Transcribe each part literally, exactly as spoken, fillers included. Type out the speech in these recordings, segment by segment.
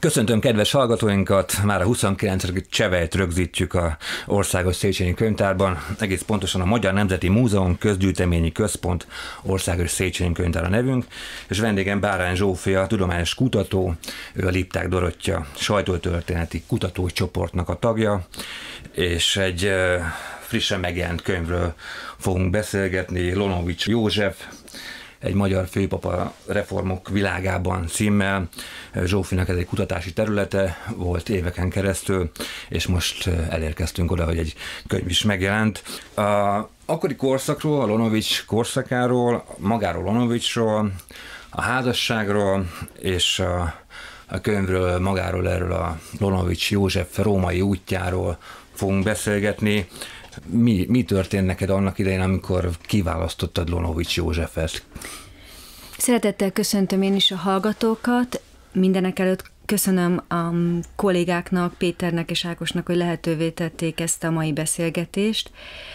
Köszöntöm kedves hallgatóinkat, már a huszonkilencedik csevelyt rögzítjük a Országos Széchenyi Könyvtárban, egész pontosan a Magyar Nemzeti Múzeum Közgyűjteményi Központ Országos Széchenyi Könyvtár a nevünk, és vendégem Bárány Zsófia, tudományos kutató, ő a Lipták Dorottya sajtótörténeti kutatócsoportnak a tagja, és egy frissen megjelent könyvről fogunk beszélgetni, Lonovics József, egy magyar főpapa reformok világában címmel. Zsófinak ez egy kutatási területe volt éveken keresztül, és most elérkeztünk oda, hogy egy könyv is megjelent. A akkori korszakról, a Lonovics korszakáról, magáról Lonovicsról, a házasságról és a, a könyvről, magáról erről a Lonovics József római útjáról fogunk beszélgetni. Mi, mi történt neked annak idején, amikor kiválasztottad Lonovics Józsefet? Szeretettel köszöntöm én is a hallgatókat. Mindenek előtt köszönöm a kollégáknak, Péternek és Ákosnak, hogy lehetővé tették ezt a mai beszélgetést.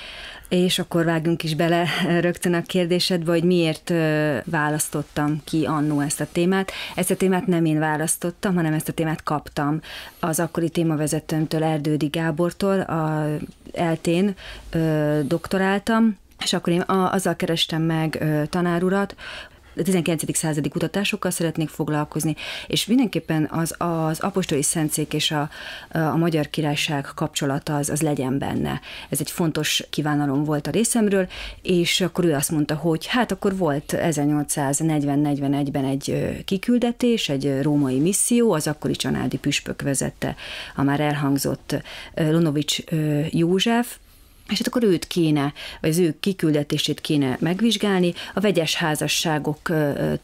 És akkor vágjunk is bele rögtön a kérdésedbe, hogy miért választottam ki annó ezt a témát. Ezt a témát nem én választottam, hanem ezt a témát kaptam az akkori témavezetőmtől, Erdődy Gábortól, a eltén doktoráltam, és akkor én azzal kerestem meg tanárurat, a tizenkilencedik századi kutatásokkal szeretnék foglalkozni, és mindenképpen az, az apostoli szentszék és a, a Magyar Királyság kapcsolata az, az legyen benne. Ez egy fontos kívánalom volt a részemről, és akkor ő azt mondta, hogy hát akkor volt ezernyolcszáznegyven-negyvenegyben egy kiküldetés, egy római misszió, az akkori csanádi püspök vezette a már elhangzott Lonovics József, és hát akkor őt kéne, vagy az ő kiküldetését kéne megvizsgálni. A vegyes házasságok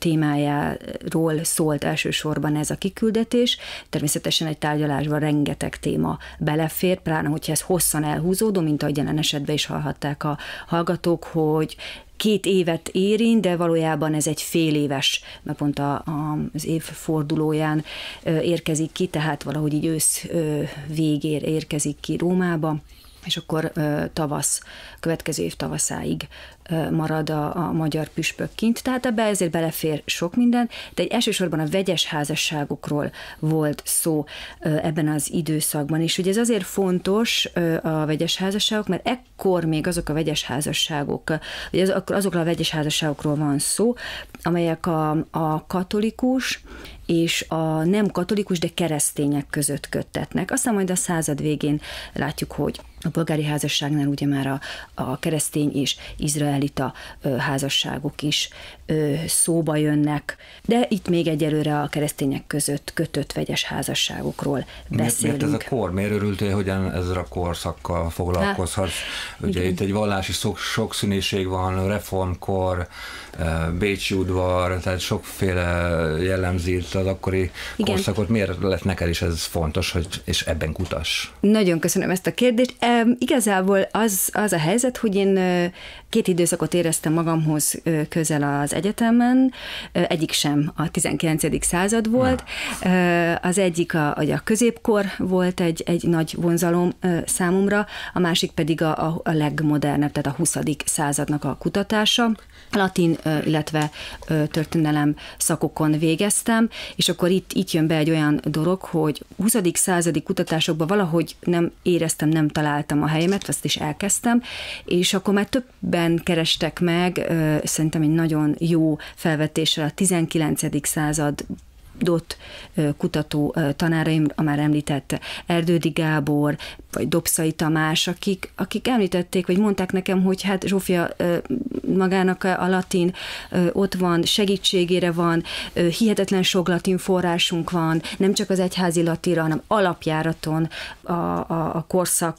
témájáról szólt elsősorban ez a kiküldetés. Természetesen egy tárgyalásban rengeteg téma belefér, pláne hogyha ez hosszan elhúzódó, mint ahogy jelen esetben is hallhatták a hallgatók, hogy két évet érint, de valójában ez egy fél éves, mert pont a, a, az év fordulóján érkezik ki, tehát valahogy így ősz végér érkezik ki Rómába, és akkor tavasz, következő év tavaszáig marad a, a magyar püspök kint. Tehát ebbe ezért belefér sok minden, de egy elsősorban a vegyes házasságokról volt szó ebben az időszakban, és ugye ez azért fontos a vegyes házasságok, mert ekkor még azok a vegyes házasságok, ugye az, azokról a vegyes házasságokról van szó, amelyek a, a katolikus és a nem katolikus, de keresztények között köttetnek. Aztán majd a század végén látjuk, hogy a polgári házasságnál ugye már a, a keresztény és izraelita ö, házasságok is ö, szóba jönnek, de itt még egyelőre a keresztények között kötött vegyes házasságokról beszélünk. Miért ez a kor? Miért örültél, hogy ezzel a korszakkal foglalkozhatsz? Ugye igen. Itt egy vallási sokszínűség van, reformkor, Bécsi udvar, tehát sokféle jellemzi az akkori igen. korszakot. Miért lett neked is ez fontos, hogy, és ebben kutass? Nagyon köszönöm ezt a kérdést. E, igazából az, az a helyzet, hogy én két időszakot éreztem magamhoz közel az egyetemen, egyik sem a tizenkilencedik század volt, Na. az egyik a, a középkor volt egy, egy nagy vonzalom számomra, a másik pedig a, a, a legmodernebb, tehát a huszadik századnak a kutatása. Latin, illetve történelem szakokon végeztem, és akkor itt, itt jön be egy olyan dolog, hogy huszadik századi kutatásokban valahogy nem éreztem, nem találtam a helyemet, azt is elkezdtem, és akkor már többen kerestek meg, szerintem egy nagyon jó felvetéssel a tizenkilencedik század dot kutató tanáraim, a már említett Erdődy Gábor, vagy Dobszai Tamás, akik, akik említették, vagy mondták nekem, hogy hát Zsófia magának a latin ott van, segítségére van, hihetetlen sok latin forrásunk van, nem csak az egyházi latinra, hanem alapjáraton a, a, a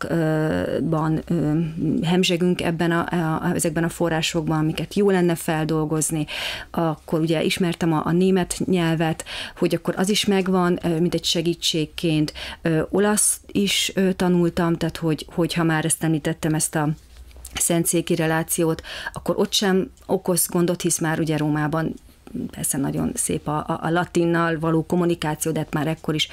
korszakban hemzsegünk ebben a, a, ezekben a forrásokban, amiket jó lenne feldolgozni. Akkor ugye ismertem a, a német nyelvet, hogy akkor az is megvan, mint egy segítségként. Olasz is tanultam, tehát hogy, hogyha már ezt említettem, ezt a szentszéki relációt, akkor ott sem okoz gondot, hisz már ugye Rómában persze nagyon szép a, a, a latinnal való kommunikáció, de már ekkor is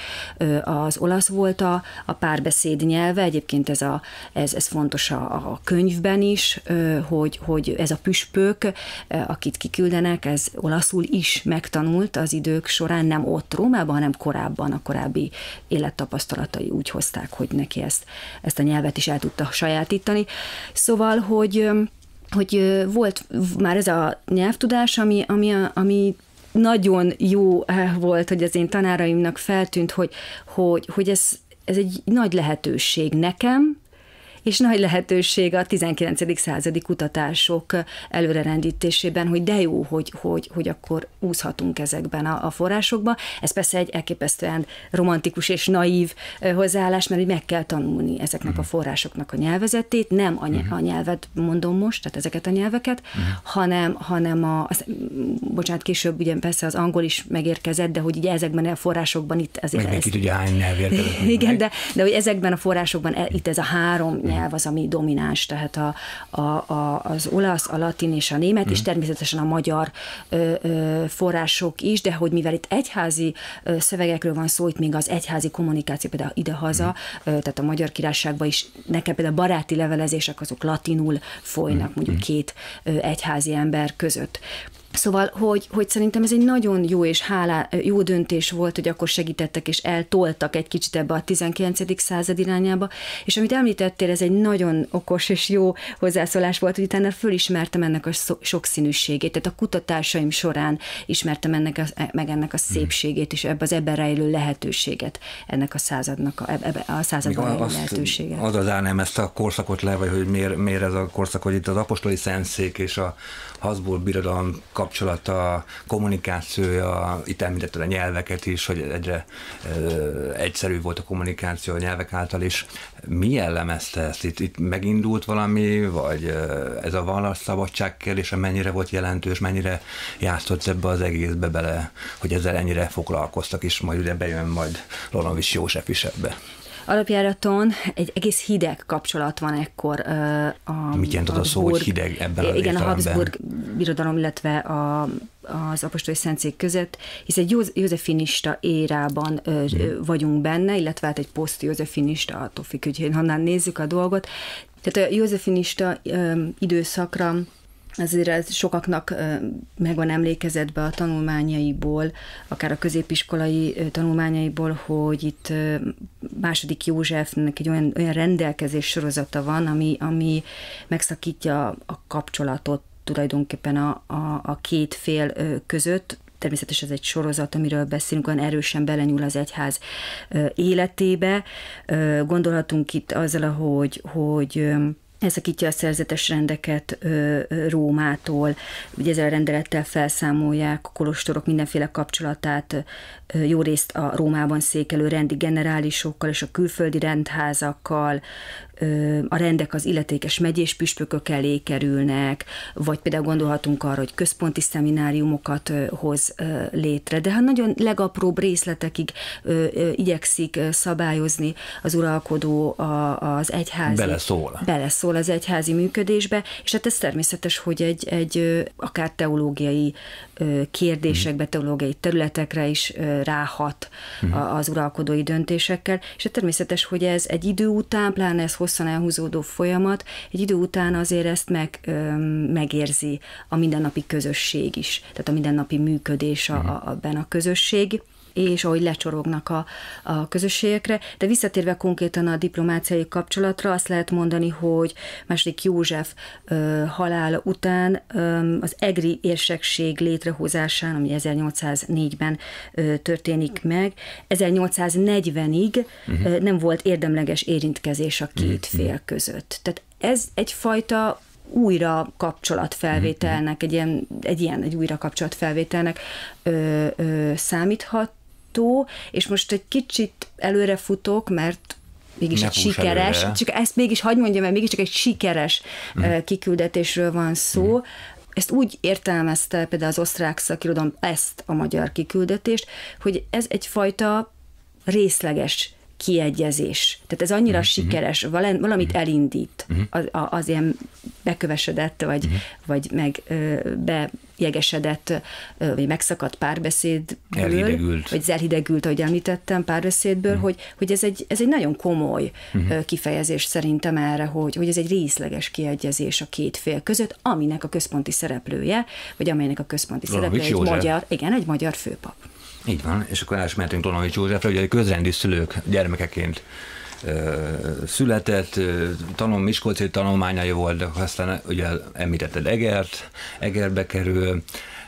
az olasz volt a, a párbeszéd nyelve. Egyébként ez, a, ez, ez fontos a, a könyvben is, hogy, hogy ez a püspök, akit kiküldenek, ez olaszul is megtanult az idők során, nem ott Rómában, hanem korábban a korábbi élettapasztalatai úgy hozták, hogy neki ezt, ezt a nyelvet is el tudta sajátítani. Szóval, hogy, hogy volt már ez a nyelvtudás, ami, ami, ami nagyon jó volt, hogy az én tanáraimnak feltűnt, hogy, hogy, hogy ez, ez egy nagy lehetőség nekem, és nagy lehetőség a tizenkilencedik századi kutatások előrerendítésében, hogy de jó, hogy, hogy, hogy akkor úszhatunk ezekben a, a forrásokban. Ez persze egy elképesztően romantikus és naív hozzáállás, mert meg kell tanulni ezeknek uh-huh. a forrásoknak a nyelvezetét, nem a, uh-huh. a nyelvet mondom most, tehát ezeket a nyelveket, uh-huh. hanem, hanem a, az, bocsánat, később ugye persze az angol is megérkezett, de hogy ugye ezekben a forrásokban itt azért... Meg neki tudja hány nyelv érkezett. Igen, de, de hogy ezekben a forrásokban e, itt ez a három nyelv az, ami domináns, tehát a, a, a, az olasz, a latin és a német, mm. és természetesen a magyar ö, ö, források is, de hogy mivel itt egyházi ö, szövegekről van szó, itt még az egyházi kommunikáció például idehaza, mm. ö, tehát a Magyar Királyságban is nekem például baráti levelezések azok latinul folynak, mm. mondjuk két ö, egyházi ember között. Szóval, hogy, hogy szerintem ez egy nagyon jó és hálá, jó döntés volt, hogy akkor segítettek és eltoltak egy kicsit ebbe a tizenkilencedik század irányába, és amit említettél, ez egy nagyon okos és jó hozzászólás volt, hogy utána fölismertem ennek a sokszínűségét, tehát a kutatásaim során ismertem ennek a, meg ennek a szépségét, és ebbe az ebben rejlő lehetőséget, ennek a századnak, a, ebbe, a században rejlő lehetőséget. Az az állnám ezt a korszakot le, vagy hogy miért, miért ez a korszak, hogy itt az apostoli szentszék és a Habsburg birodalom kapcsolata, kommunikációja, itt említetted a nyelveket is, hogy egyre ö, egyszerű volt a kommunikáció a nyelvek által is. Mi jellemezte ezt? Itt, itt megindult valami, vagy ö, ez a vallásszabadság kérdése mennyire volt jelentős, mennyire játszott ebbe az egészbe bele, hogy ezzel ennyire foglalkoztak, és majd ugye bejön majd Lonovics József is ebbe? Alapjáraton egy egész hideg kapcsolat van ekkor a Mit jelent az a szó, hogy hideg ebben az Igen, a Habsburg birodalom, illetve a, az apostoli szentszék között, hisz egy józefinista érában hmm. vagyunk benne, illetve hát egy poszt-józefinista, attól függ, hogy honnan nézzük a dolgot. Tehát a józefinista időszakra azért ez sokaknak megvan emlékezetbe a tanulmányaiból, akár a középiskolai tanulmányaiból, hogy itt második Józsefnek egy olyan, olyan rendelkezés sorozata van, ami, ami megszakítja a kapcsolatot tulajdonképpen a, a, a két fél között. Természetesen ez egy sorozat, amiről beszélünk, olyan erősen belenyúl az egyház életébe. Gondolhatunk itt azzal, hogy, hogy elszakítja a szerzetes rendeket ö, ö, Rómától, ugye ezzel a rendelettel felszámolják a kolostorok mindenféle kapcsolatát, ö, jó részt a Rómában székelő rendi generálisokkal és a külföldi rendházakkal, ö, a rendek az illetékes megyés püspökök elé kerülnek, vagy például gondolhatunk arra, hogy központi szemináriumokat ö, hoz ö, létre, de ha nagyon legapróbb részletekig ö, ö, igyekszik ö, szabályozni az uralkodó a, az egyházi... Beleszól. Beleszól az egyházi működésbe, és hát ez természetes, hogy egy, egy akár teológiai kérdésekbe, teológiai területekre is ráhat az uralkodói döntésekkel, és hát természetes, hogy ez egy idő után, pláne ez hosszan elhúzódó folyamat, egy idő után azért ezt meg, megérzi a mindennapi közösség is, tehát a mindennapi működés a, a, abban a közösség, és ahogy lecsorognak a, a közösségekre. De visszatérve konkrétan a diplomáciai kapcsolatra, azt lehet mondani, hogy második József ö, halála után ö, az egri érsekség létrehozásán, ami ezernyolcszáznégyben ö, történik meg, ezernyolcszáznegyvenig uh-huh. ö, nem volt érdemleges érintkezés a két uh-huh. fél között. Tehát ez egyfajta újra kapcsolatfelvételnek, egy ilyen, egy ilyen egy újra kapcsolatfelvételnek ö, ö, számíthat, és most egy kicsit előre futok, mert mégis ne egy sikeres, előre. Csak ezt mégis hadd mondjam, mert mégis csak egy sikeres mm. kiküldetésről van szó. Mm. Ezt úgy értelmezte például az osztrák szakirodalom ezt a magyar kiküldetést, hogy ez egyfajta részleges kiegyezés. Tehát ez annyira uh-huh. sikeres, valamit uh-huh. elindít uh-huh. az, az ilyen bekövesedett, vagy, uh-huh. vagy meg bejegesedett, vagy megszakadt párbeszédből, elhidegült. vagy elhidegült, ahogy említettem, párbeszédből, uh-huh. hogy, hogy ez, egy, ez egy nagyon komoly uh-huh. kifejezés szerintem erre, hogy, hogy ez egy részleges kiegyezés a két fél között, aminek a központi szereplője, vagy amelynek a központi Lonovics szereplője egy József. magyar, igen, egy magyar főpap. Így van, és akkor átmentünk Lonovics Józsefre, ugye közrendi szülők gyermekeként ö, született, ö, tanul, miskolci tanulmányai voltak, aztán ugye említetted Egert, Egerbe kerül,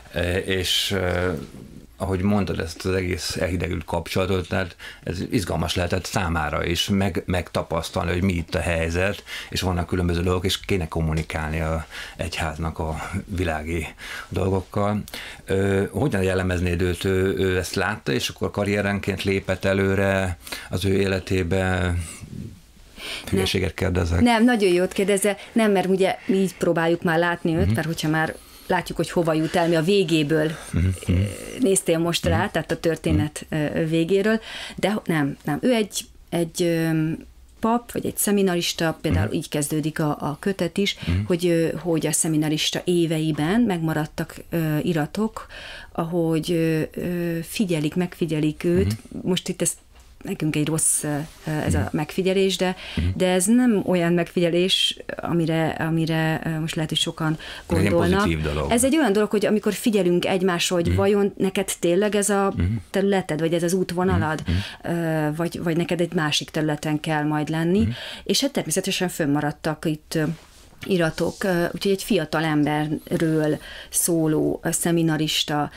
és ö, ahogy mondtad, ezt az egész elhidegült kapcsolatot, tehát ez izgalmas lehetett számára is meg, megtapasztalni, hogy mi itt a helyzet, és vannak különböző dolgok, és kéne kommunikálni a egyháznak a világi dolgokkal. Ö, hogyan jellemeznéd őt? Ő, ő ezt látta, és akkor karrierenként lépett előre az ő életébe? Hülyeséget kérdezek. Nem, nagyon jót kérdezze. Nem, mert ugye mi így próbáljuk már látni őt, uh-huh. mert hogyha már látjuk, hogy hova jut el, mi a végéből uh-huh. néztél most rá, uh-huh. tehát a történet uh-huh. végéről, de nem, nem. Ő egy, egy pap, vagy egy szeminarista, például uh-huh. így kezdődik a, a kötet is, uh-huh. hogy, hogy a szeminarista éveiben megmaradtak uh, iratok, ahogy uh, figyelik, megfigyelik őt. Uh-huh. Most itt ezt nekünk egy rossz ez a megfigyelés, de, de ez nem olyan megfigyelés, amire, amire most lehet, hogy sokan gondolnak. Ez egy olyan dolog, hogy amikor figyelünk egymásra, hogy mm. vajon neked tényleg ez a területed, vagy ez az útvonalad, mm. vagy, vagy neked egy másik területen kell majd lenni, mm. és hát természetesen fönnmaradtak itt iratok, úgyhogy egy fiatal emberről szóló szeminarista,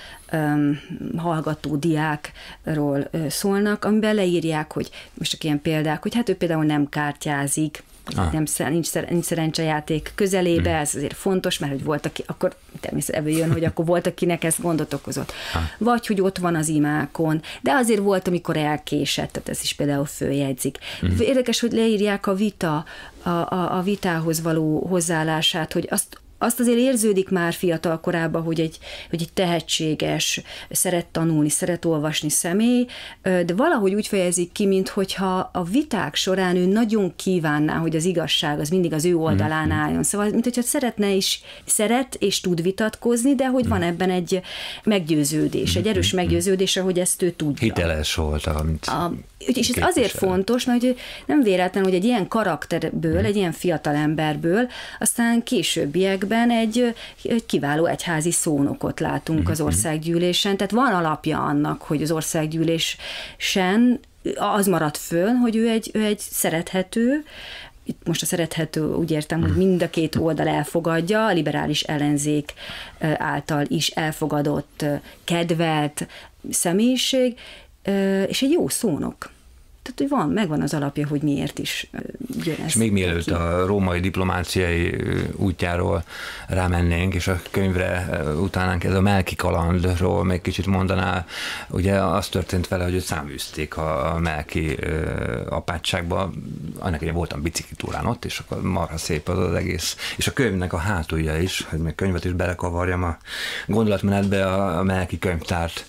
hallgató diákról szólnak, amiben leírják, hogy most csak ilyen példák, hogy hát ő például nem kártyázik, ah. nem, nincs, nincs szerencsejáték közelébe, hmm. ez azért fontos, mert hogy volt, aki, akkor természetesen ebből jön, hogy akkor volt, akinek ez gondot okozott. Ah. Vagy, hogy ott van az imákon, de azért volt, amikor elkésett, tehát ez is például följegyzik. Hmm. Érdekes, hogy leírják a vita, a, a, a vitához való hozzáállását, hogy azt Azt azért érződik már fiatal korában, hogy egy, hogy egy tehetséges, szeret tanulni, szeret olvasni személy, de valahogy úgy fejezik ki, minthogyha a viták során ő nagyon kívánná, hogy az igazság az mindig az ő oldalán álljon. Szóval, minthogyha szeretne is, szeret és tud vitatkozni, de hogy van ebben egy meggyőződés, egy erős meggyőződés, hogy ezt ő tudja. Hiteles volt, amit a, és ez azért fontos, mert hogy nem véletlen, hogy egy ilyen karakterből, hmm. egy ilyen fiatal emberből, aztán későbbiekben egy, egy kiváló egyházi szónokot látunk hmm. az országgyűlésen, tehát van alapja annak, hogy az országgyűlésen az maradt föl, hogy ő egy, ő egy szerethető, itt most a szerethető úgy értem, hogy mind a két oldal elfogadja, a liberális ellenzék által is elfogadott, kedvelt személyiség, és egy jó szónok. Tehát, hogy van, megvan az alapja, hogy miért is jön ez. És még mielőtt ki. a római diplomáciai útjáról rámennénk, és a könyvre utánánk ez a Melki kalandról még kicsit mondaná, ugye az történt vele, hogy őt száműzték a Melki apátságba, annak ugye voltam biciklitúrán ott, és akkor marha szép az az egész. És a könyvnek a hátulja is, hogy még könyvet is belekavarjam a gondolatmenetbe, a Melki könyvtárt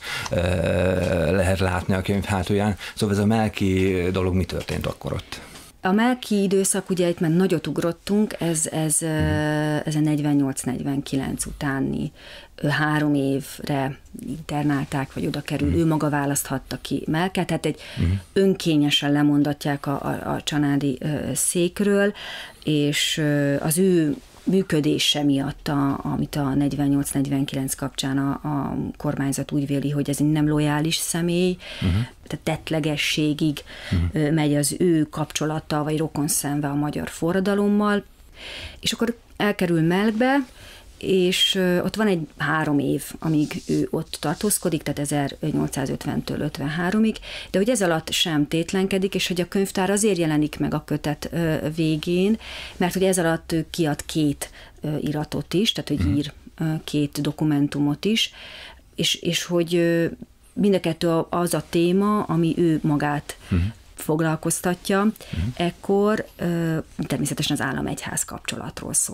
lehet látni a könyv hátulján. Szóval ez a Melki dolog mi történt akkor ott? A Melki időszak, ugye itt már nagyot ugrottunk, ez, ez, hmm. ez a negyvennyolc negyvenkilenc utáni három évre internálták, vagy oda kerül, hmm. ő maga választhatta ki Melket, tehát egy hmm. önkényesen lemondatják a, a, a csanádi székről, és az ő működése miatt, a, amit a negyvennyolc negyvenkilenc kapcsán a, a kormányzat úgy véli, hogy ez egy nem lojális személy, uh-huh. tehát tettlegességig uh-huh. megy az ő kapcsolata, vagy rokonszenve a magyar forradalommal, és akkor elkerül Melkbe, és ott van egy három év, amíg ő ott tartózkodik, tehát ezernyolcszázötventől ötvenháromig, de hogy ez alatt sem tétlenkedik, és hogy a könyvtár azért jelenik meg a kötet végén, mert hogy ez alatt ő kiad két iratot is, tehát hogy ír két dokumentumot is, és, és hogy mind a kettő az a téma, ami ő magát uh-huh. foglalkoztatja, uh-huh. ekkor természetesen az állam-egyház kapcsolatról szól.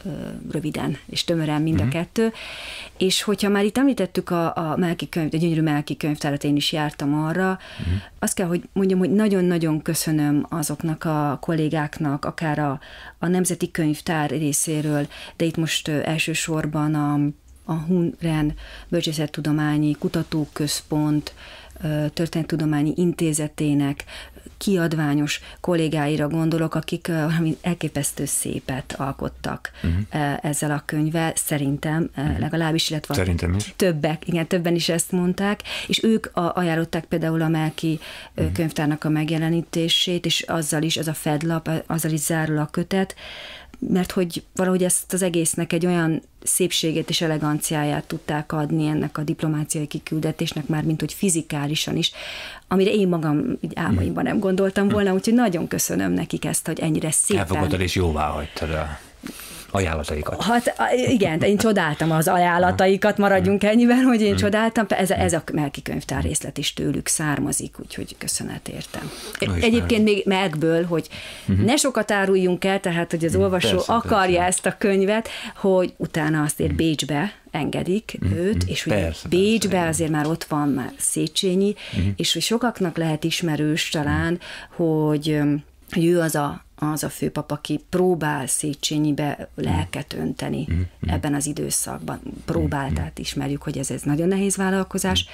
röviden és tömören mind a kettő. És hogyha már itt említettük a, a Melki könyv, a gyönyörű Melki könyvtárat, én is jártam arra, uh-huh. azt kell, hogy mondjam, hogy nagyon-nagyon köszönöm azoknak a kollégáknak, akár a, a Nemzeti Könyvtár részéről, de itt most elsősorban a, a Hunren Bölcsészettudományi Kutatóközpont, Történettudományi Intézetének kiadványos kollégáira gondolok, akik valami elképesztő szépet alkottak uh-huh. ezzel a könyvvel, szerintem uh-huh. legalábbis, illetve szerintem is. többek, igen, többen is ezt mondták, és ők ajánlották például a Melki uh-huh. könyvtárnak a megjelenítését, és azzal is, ez a fedlap, azzal is zárul a kötet, mert hogy valahogy ezt az egésznek egy olyan szépségét és eleganciáját tudták adni ennek a diplomáciai kiküldetésnek, már mint hogy fizikálisan is, amire én magam így álmaimban nem gondoltam volna, úgyhogy nagyon köszönöm nekik ezt, hogy ennyire szépen... Elfogadtad és jóvá hagytad a ajánlataikat. Hát igen, én csodáltam az ajánlataikat, maradjunk ennyiben, hogy én csodáltam, ez a, ez a Melki könyvtár részlet is tőlük származik, úgyhogy köszönet értem. Egyébként még Melkből, hogy uh-huh. ne sokat áruljunk el, tehát hogy az olvasó persze, akarja persze. ezt a könyvet, hogy utána azt ér Bécsbe engedik uh-huh. őt, és hogy persze, Bécsbe persze, azért már ott van már Széchenyi, uh-huh. és hogy sokaknak lehet ismerős talán, uh-huh. hogy, hogy ő az a az a főpap, aki próbál Széchenyibe lelket önteni mm-hmm. ebben az időszakban. Próbál, mm-hmm. tehát ismerjük, hogy ez, ez nagyon nehéz vállalkozás,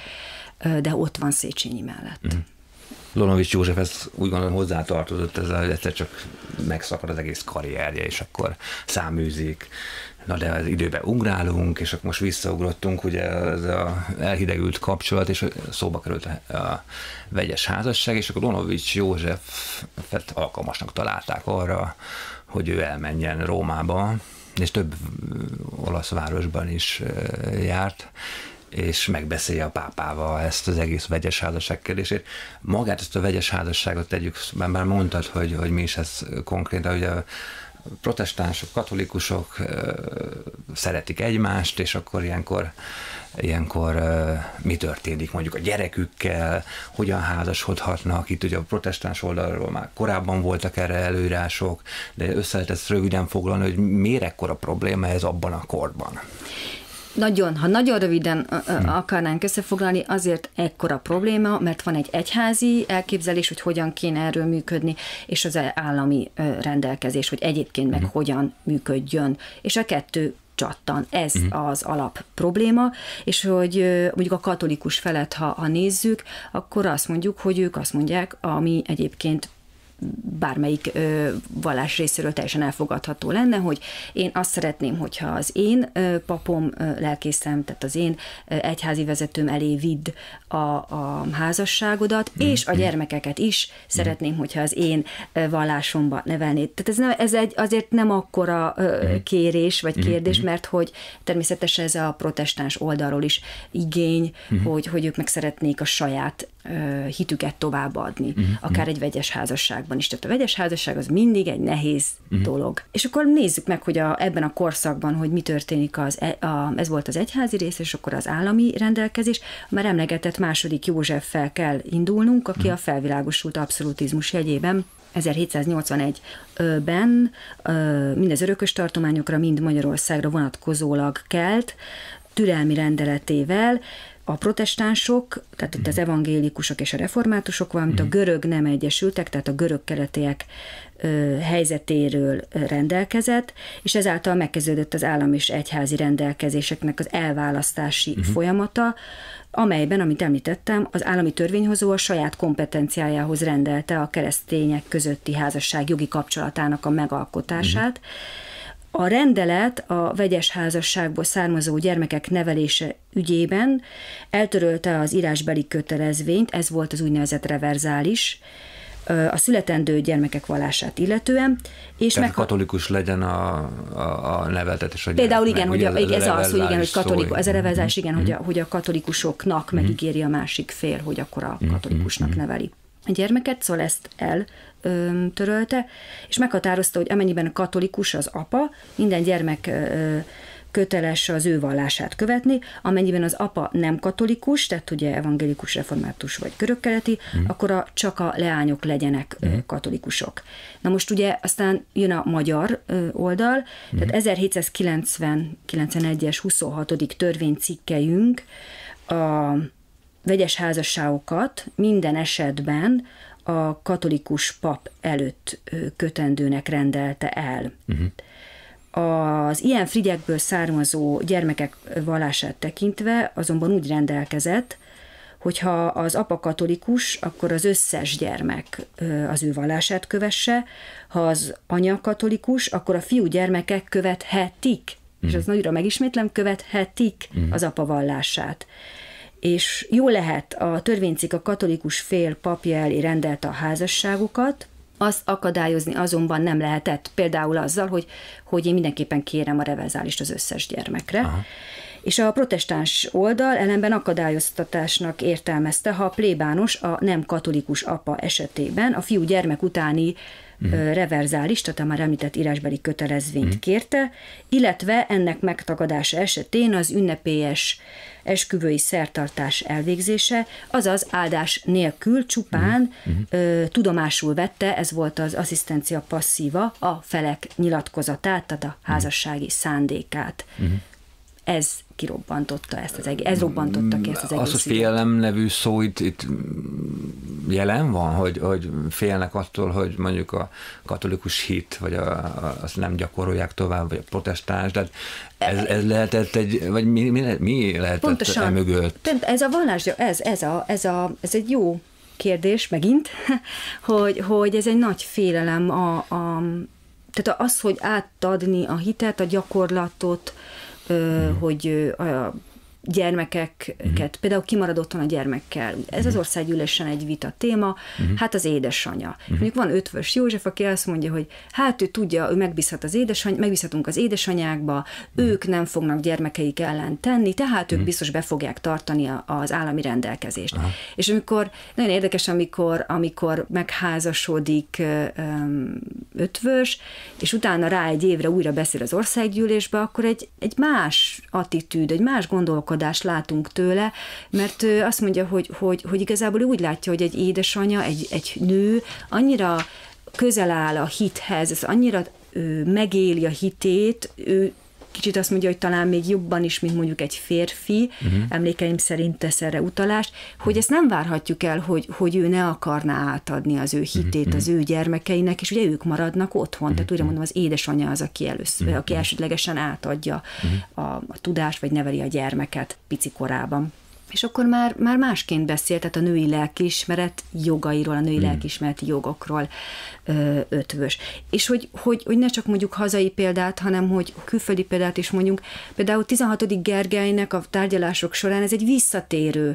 de ott van Széchenyi mellett. Mm-hmm. Lonovics József, ez úgy gondolom hozzátartozott, ez egyszer csak megszakad az egész karrierje, és akkor száműzik. Na de az időben ugrálunk, és akkor most visszaugrottunk, ugye ez a elhidegült kapcsolat, és szóba került a vegyes házasság, és akkor Lonovics Józsefet alkalmasnak találták arra, hogy ő elmenjen Rómába, és több olasz városban is járt, és megbeszélje a pápával ezt az egész vegyes házasság kérdését. Magát ezt a vegyes házasságot tegyük, már mondtad, hogy, hogy mi is ez konkrétan, ugye protestánsok, katolikusok szeretik egymást, és akkor ilyenkor, ilyenkor mi történik mondjuk a gyerekükkel, hogyan házasodhatnak, itt ugye a protestáns oldalról már korábban voltak erre előírások, de össze lehet ezt röviden foglalni, hogy miért ekkora probléma ez abban a korban? Nagyon, ha nagyon röviden akarnánk összefoglalni, azért ekkora probléma, mert van egy egyházi elképzelés, hogy hogyan kéne erről működni, és az állami rendelkezés, hogy egyébként meg uh-huh. hogyan működjön. És a kettő csattan. Ez uh-huh. az alap probléma, és hogy mondjuk a katolikus felet, ha, ha nézzük, akkor azt mondjuk, hogy ők azt mondják, ami egyébként bármelyik ö, vallás részéről teljesen elfogadható lenne, hogy én azt szeretném, hogyha az én ö, papom, ö, lelkészem, tehát az én ö, egyházi vezetőm elé vidd a, a házasságodat, mm. és a gyermekeket is mm. szeretném, hogyha az én ö, vallásomba nevelnéd. Tehát ez, nem, ez egy, azért nem akkora ö, kérés vagy kérdés, mm. mert hogy természetesen ez a protestáns oldalról is igény, mm. hogy, hogy ők meg szeretnék a saját ö, hitüket továbbadni, mm. akár egy vegyes házasságban is. Tehát a vegyes házasság az mindig egy nehéz uh-huh. dolog. És akkor nézzük meg, hogy a, ebben a korszakban, hogy mi történik, az, a, ez volt az egyházi rész, és akkor az állami rendelkezés. Már emlegetett második Józseffel kell indulnunk, aki uh-huh. a felvilágosult abszolutizmus jegyében ezerhétszáznyolcvanegy-ben mind az örökös tartományokra, mind Magyarországra vonatkozólag kelt, türelmi rendeletével, a protestánsok, tehát itt az evangélikusok és a reformátusok, valamint a görög nem egyesültek, tehát a görög-keletiek ö, helyzetéről rendelkezett, és ezáltal megkezdődött az állam és egyházi rendelkezéseknek az elválasztási uh-huh. folyamata, amelyben, amit említettem, az állami törvényhozó a saját kompetenciájához rendelte a keresztények közötti házasság jogi kapcsolatának a megalkotását. Uh-huh. A rendelet a vegyes házasságból származó gyermekek nevelése ügyében eltörölte az írásbeli kötelezvényt, ez volt az úgynevezett reverzális, a születendő gyermekek vallását illetően. És meg katolikus legyen a, a, a neveltetés. A például igen, hogy a, ez az, hogy igen, hogy katolikus, ez a reverzális, igen, mm-hmm. hogy, a, hogy a katolikusoknak mm-hmm. megígéri a másik fél, hogy akkor a katolikusnak mm-hmm. neveli a gyermeket, szóval ezt eltörölte, és meghatározta, hogy amennyiben a katolikus az apa, minden gyermek köteles az ő vallását követni, amennyiben az apa nem katolikus, tehát ugye evangélikus, református vagy görögkeleti, mm. akkor a, csak a leányok legyenek mm. katolikusok. Na most ugye aztán jön a magyar oldal, mm. tehát ezerhétszázkilencven kilencvenegyes huszonhatodik törvénycikkelyünk a vegyes házasságokat minden esetben a katolikus pap előtt kötendőnek rendelte el. Uh-huh. Az ilyen frigyekből származó gyermekek vallását tekintve azonban úgy rendelkezett, hogyha az apa katolikus, akkor az összes gyermek az ő vallását kövesse, ha az anya katolikus, akkor a fiú gyermekek követhetik, uh-huh. és az nagyra megismétlem, követhetik uh-huh. az apa vallását. És jól lehet, a törvénycikk a katolikus fél papja elé rendelte a házasságokat, azt akadályozni azonban nem lehetett, például azzal, hogy, hogy én mindenképpen kérem a reverzálist az összes gyermekre. Aha. És a protestáns oldal ellenben akadályoztatásnak értelmezte, ha a plébános a nem katolikus apa esetében a fiú gyermek utáni mm. reverzális, tehát a már említett írásbeli kötelezvényt mm. kérte, illetve ennek megtagadása esetén az ünnepélyes esküvői szertartás elvégzése, azaz áldás nélkül csupán mm. ö, tudomásul vette, ez volt az asszisztencia passzíva, a felek nyilatkozatát, tehát a házassági szándékát. Mm. Ez kirobbantotta ezt az egész, ez robbantotta ki ezt az egész. Az, hogy félelem nevű szó itt, itt jelen van, hogy, hogy félnek attól, hogy mondjuk a katolikus hit, vagy a, a, azt nem gyakorolják tovább, vagy a protestáns, de ez, ez lehetett egy, vagy mi, mi, mi lehetett pontosan, emögött? Ez a vallás, ez, ez, a, ez, a, ez egy jó kérdés megint, hogy, hogy ez egy nagy félelem, a, a, tehát az, hogy átadni a hitet, a gyakorlatot, Mm. hogy a gyermekeket, mm. például kimarad otthon a gyermekkel. Ez mm. az országgyűlésen egy vita téma, mm. hát az édesanyja. Mm. Mondjuk van Ötvös József, aki azt mondja, hogy hát ő tudja, ő megbízhat az édesany, megbízhatunk az édesanyákba, mm. ők nem fognak gyermekeik ellen tenni, tehát mm. ők biztos be fogják tartani az állami rendelkezést. Aha. És amikor, nagyon érdekes, amikor, amikor megházasodik um, Ötvös, és utána rá egy évre újra beszél az országgyűlésbe, akkor egy, egy más attitűd, egy más gondolkodást látunk tőle, mert ő azt mondja, hogy, hogy, hogy igazából ő úgy látja, hogy egy édesanyja, egy, egy nő annyira közel áll a hithez, ez annyira ő, megéli a hitét, ő kicsit azt mondja, hogy talán még jobban is, mint mondjuk egy férfi, uh-huh. emlékeim szerint tesz erre utalást, hogy ezt nem várhatjuk el, hogy, hogy ő ne akarná átadni az ő hitét uh-huh. az ő gyermekeinek, és ugye ők maradnak otthon. Uh-huh. Tehát újra mondom, az édesanyja az, aki először, uh-huh. aki elsődlegesen átadja uh-huh. a, a tudást, vagy neveli a gyermeket pici korában. És akkor már, már másként beszélt, tehát a női lelkiismeret jogairól, a női mm. lelkiismereti jogokról ö, Ötvös. És hogy, hogy, hogy ne csak mondjuk hazai példát, hanem hogy külföldi példát is mondjunk. Például tizenhatodik Gergelynek a tárgyalások során ez egy visszatérő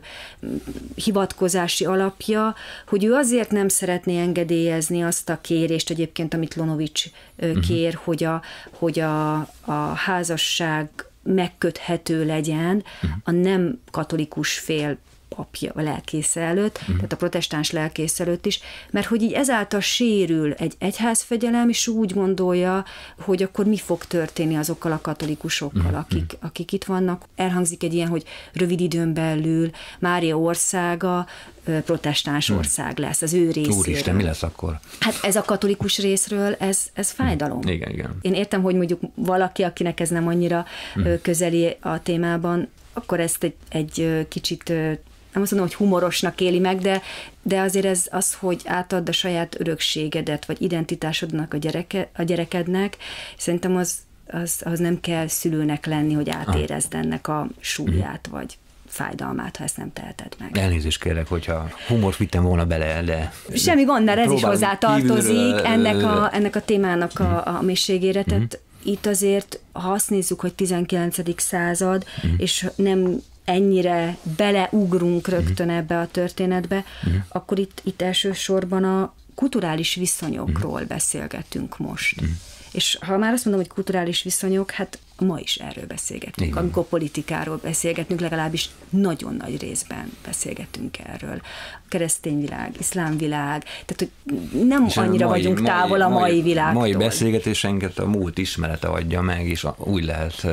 hivatkozási alapja, hogy ő azért nem szeretné engedélyezni azt a kérést egyébként, amit Lonovics ö, kér, mm. hogy, a, hogy a, a házasság megköthető legyen a nem katolikus fél papja, a lelkésze előtt, uh-huh. tehát a protestáns lelkész előtt is, mert hogy így ezáltal sérül egy egyházfegyelem, és úgy gondolja, hogy akkor mi fog történni azokkal a katolikusokkal, uh-huh. akik, akik itt vannak. Elhangzik egy ilyen, hogy rövid időn belül Mária országa protestáns hmm. ország lesz, az ő részéről. Úristen, mi lesz akkor? Hát ez a katolikus részről, ez, ez fájdalom. Hmm. Igen, igen. Én értem, hogy mondjuk valaki, akinek ez nem annyira hmm. közeli a témában, akkor ezt egy, egy kicsit, nem azt mondom, hogy humorosnak éli meg, de, de azért ez az, hogy átadd a saját örökségedet, vagy identitásodnak a, gyereke, a gyerekednek, szerintem az, az, az nem kell szülőnek lenni, hogy átérezd ennek a súlyát, hmm. vagy fájdalmát, ha ezt nem teheted meg. Elnézést kérek, hogyha humort vittem volna bele, de... Semmi gond, mert ez is hozzá tartozik ennek a, ennek a témának a, a mélységére, tehát uh-huh. itt azért, ha azt nézzük, hogy tizenkilencedik század, uh-huh. és nem ennyire beleugrunk rögtön uh-huh. ebbe a történetbe, uh-huh. akkor itt, itt elsősorban a kulturális viszonyokról uh-huh. beszélgetünk most. Uh-huh. És ha már azt mondom, hogy kulturális viszonyok, hát ma is erről beszélgetünk. Igen. Amikor politikáról beszélgetünk, legalábbis nagyon nagy részben beszélgetünk erről. Keresztény világ, iszlám világ, tehát hogy nem és annyira mai, vagyunk távol mai, a mai, mai világtól. Mai beszélgetésenket a múlt ismerete adja meg, és úgy lehet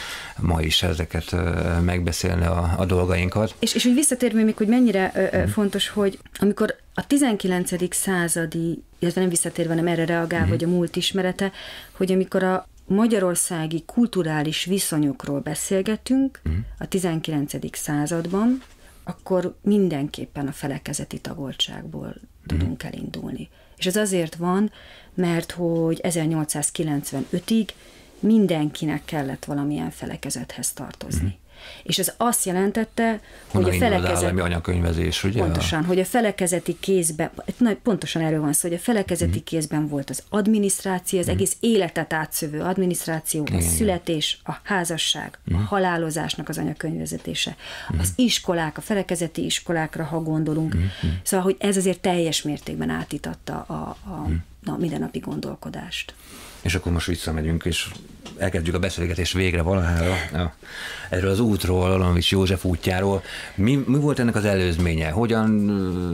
ma is ezeket megbeszélni a, a dolgainkat. És, és hogy visszatérve még, hogy mennyire ö, hmm. fontos, hogy amikor a tizenkilencedik századi, illetve nem visszatérve, nem erre reagál, hmm. vagy a múlt ismerete, hogy amikor a magyarországi kulturális viszonyokról beszélgetünk hmm. a tizenkilencedik században, akkor mindenképpen a felekezeti tagoltságból tudunk hmm. elindulni. És ez azért van, mert hogy ezernyolcszázkilencvenötig mindenkinek kellett valamilyen felekezethez tartozni. Mm. És ez azt jelentette, Honnan hogy a felekezet... az állami anyakönyvezés, ugye? Pontosan, hogy a felekezeti kézben, pontosan erről van szó, hogy a felekezeti mm. kézben volt az adminisztráció, az mm. egész életet átszövő adminisztráció, a Igen. születés, a házasság, mm. a halálozásnak az anyakönyvezetése, mm. az iskolák, a felekezeti iskolákra, ha gondolunk. Mm. Szóval, hogy ez azért teljes mértékben átitatta a, a, mm. a mindennapi gondolkodást. És akkor most visszamegyünk, és elkezdjük a beszélgetést végre valahára. Erről az útról, Alonovics József útjáról. Mi, mi volt ennek az előzménye? Hogyan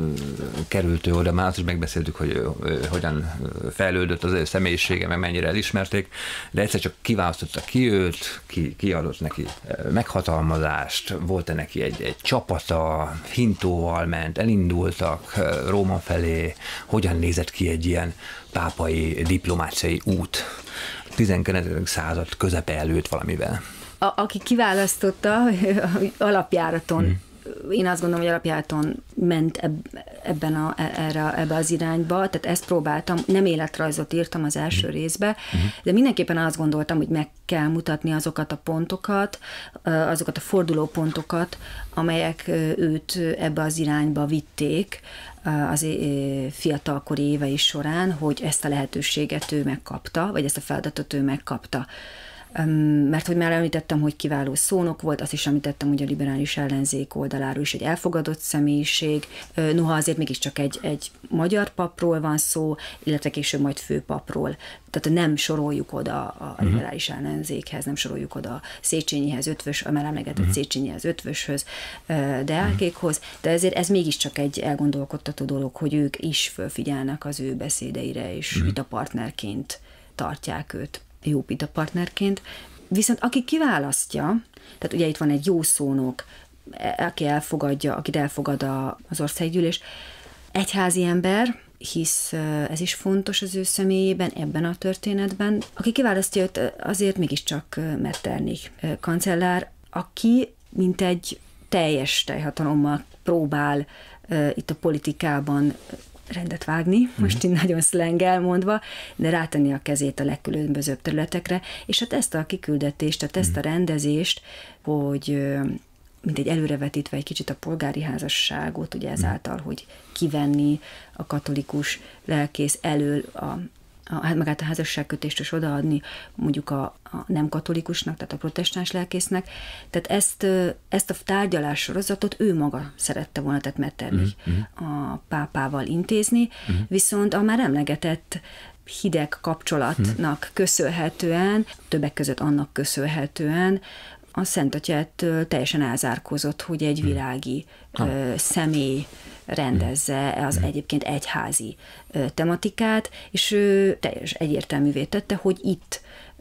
uh, került ő oda? Már azt is megbeszéltük, hogy uh, hogyan fejlődött az ő személyisége, meg mennyire elismerték, de egyszer csak kiválasztotta ki őt, ki, ki adott neki meghatalmazást, volt-e neki egy, egy csapata, hintóval ment, elindultak Róma felé, hogyan nézett ki egy ilyen pápai diplomáciai út tizenkilencedik század közepe előtt valamivel? A, aki kiválasztotta alapjáraton, mm. én azt gondolom, hogy alapjáraton ment eb, ebben a, erre, ebbe az irányba, tehát ezt próbáltam, nem életrajzot írtam az első mm. részbe, mm. de mindenképpen azt gondoltam, hogy meg kell mutatni azokat a pontokat, azokat a fordulópontokat, amelyek őt ebbe az irányba vitték, az fiatalkori évei során, hogy ezt a lehetőséget ő megkapta, vagy ezt a feladatot ő megkapta. Mert hogy már említettem, hogy kiváló szónok volt, azt is említettem, hogy a liberális ellenzék oldaláról is egy elfogadott személyiség, noha azért mégiscsak egy, egy magyar papról van szó, illetve később majd főpapról. Tehát nem soroljuk oda a liberális ellenzékhez, nem soroljuk oda Széchenyihez, Ötvös, a már emlegetett uh-huh. Széchenyihez, Ötvöshöz, Deákékhoz, de ezért ez mégiscsak egy elgondolkodtató dolog, hogy ők is fölfigyelnek az ő beszédeire, és uh-huh. vitapartnerként tartják őt. Jó vitapartnerként. Viszont aki kiválasztja, tehát ugye itt van egy jó szónok, aki elfogadja, akit elfogad a, az országgyűlés, egyházi ember, hisz ez is fontos az ő személyében, ebben a történetben. Aki kiválasztja őt, azért mégiscsak Metternich kancellár, aki mint egy teljes teljhatalommal próbál itt a politikában rendet vágni, most így nagyon szlengel mondva, de rátenni a kezét a legkülönbözőbb területekre, és hát ezt a kiküldetést, tehát ezt a rendezést, hogy mint egy előrevetítve egy kicsit a polgári házasságot, ugye ezáltal, hogy kivenni a katolikus lelkész elől a A, hát magát a házasságkötést is odaadni mondjuk a, a nem katolikusnak, tehát a protestáns lelkésznek. Tehát ezt, ezt a tárgyalás sorozatot ő maga szerette volna, tehát Metternich uh-huh. a pápával intézni, uh-huh. viszont a már emlegetett hideg kapcsolatnak uh-huh. köszönhetően, többek között annak köszönhetően a Szent Atyától teljesen elzárkózott, hogy egy világi uh, uh, személy rendezze az egyébként egyházi tematikát, és ő teljes egyértelművé tette, hogy itt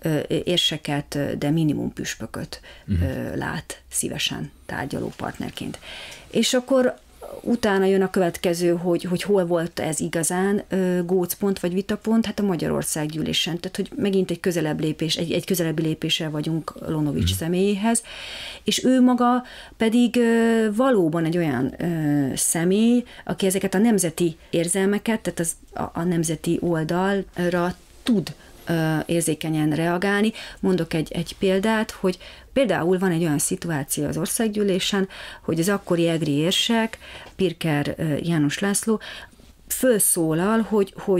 érseket, de minimum püspököt uh-huh. lát szívesen tárgyaló partnerként. És akkor utána jön a következő, hogy, hogy hol volt ez igazán gócpont vagy vitapont, hát a Magyarország gyűlésen, tehát hogy megint egy közelebb lépés, egy, egy közelebbi lépéssel vagyunk Alonovics mm. személyéhez, és ő maga pedig valóban egy olyan személy, aki ezeket a nemzeti érzelmeket, tehát az, a, a nemzeti oldalra tud érzékenyen reagálni. Mondok egy, egy példát, hogy például van egy olyan szituáció az országgyűlésen, hogy az akkori egri érsek, Pirker János László fölszólal, hogy, hogy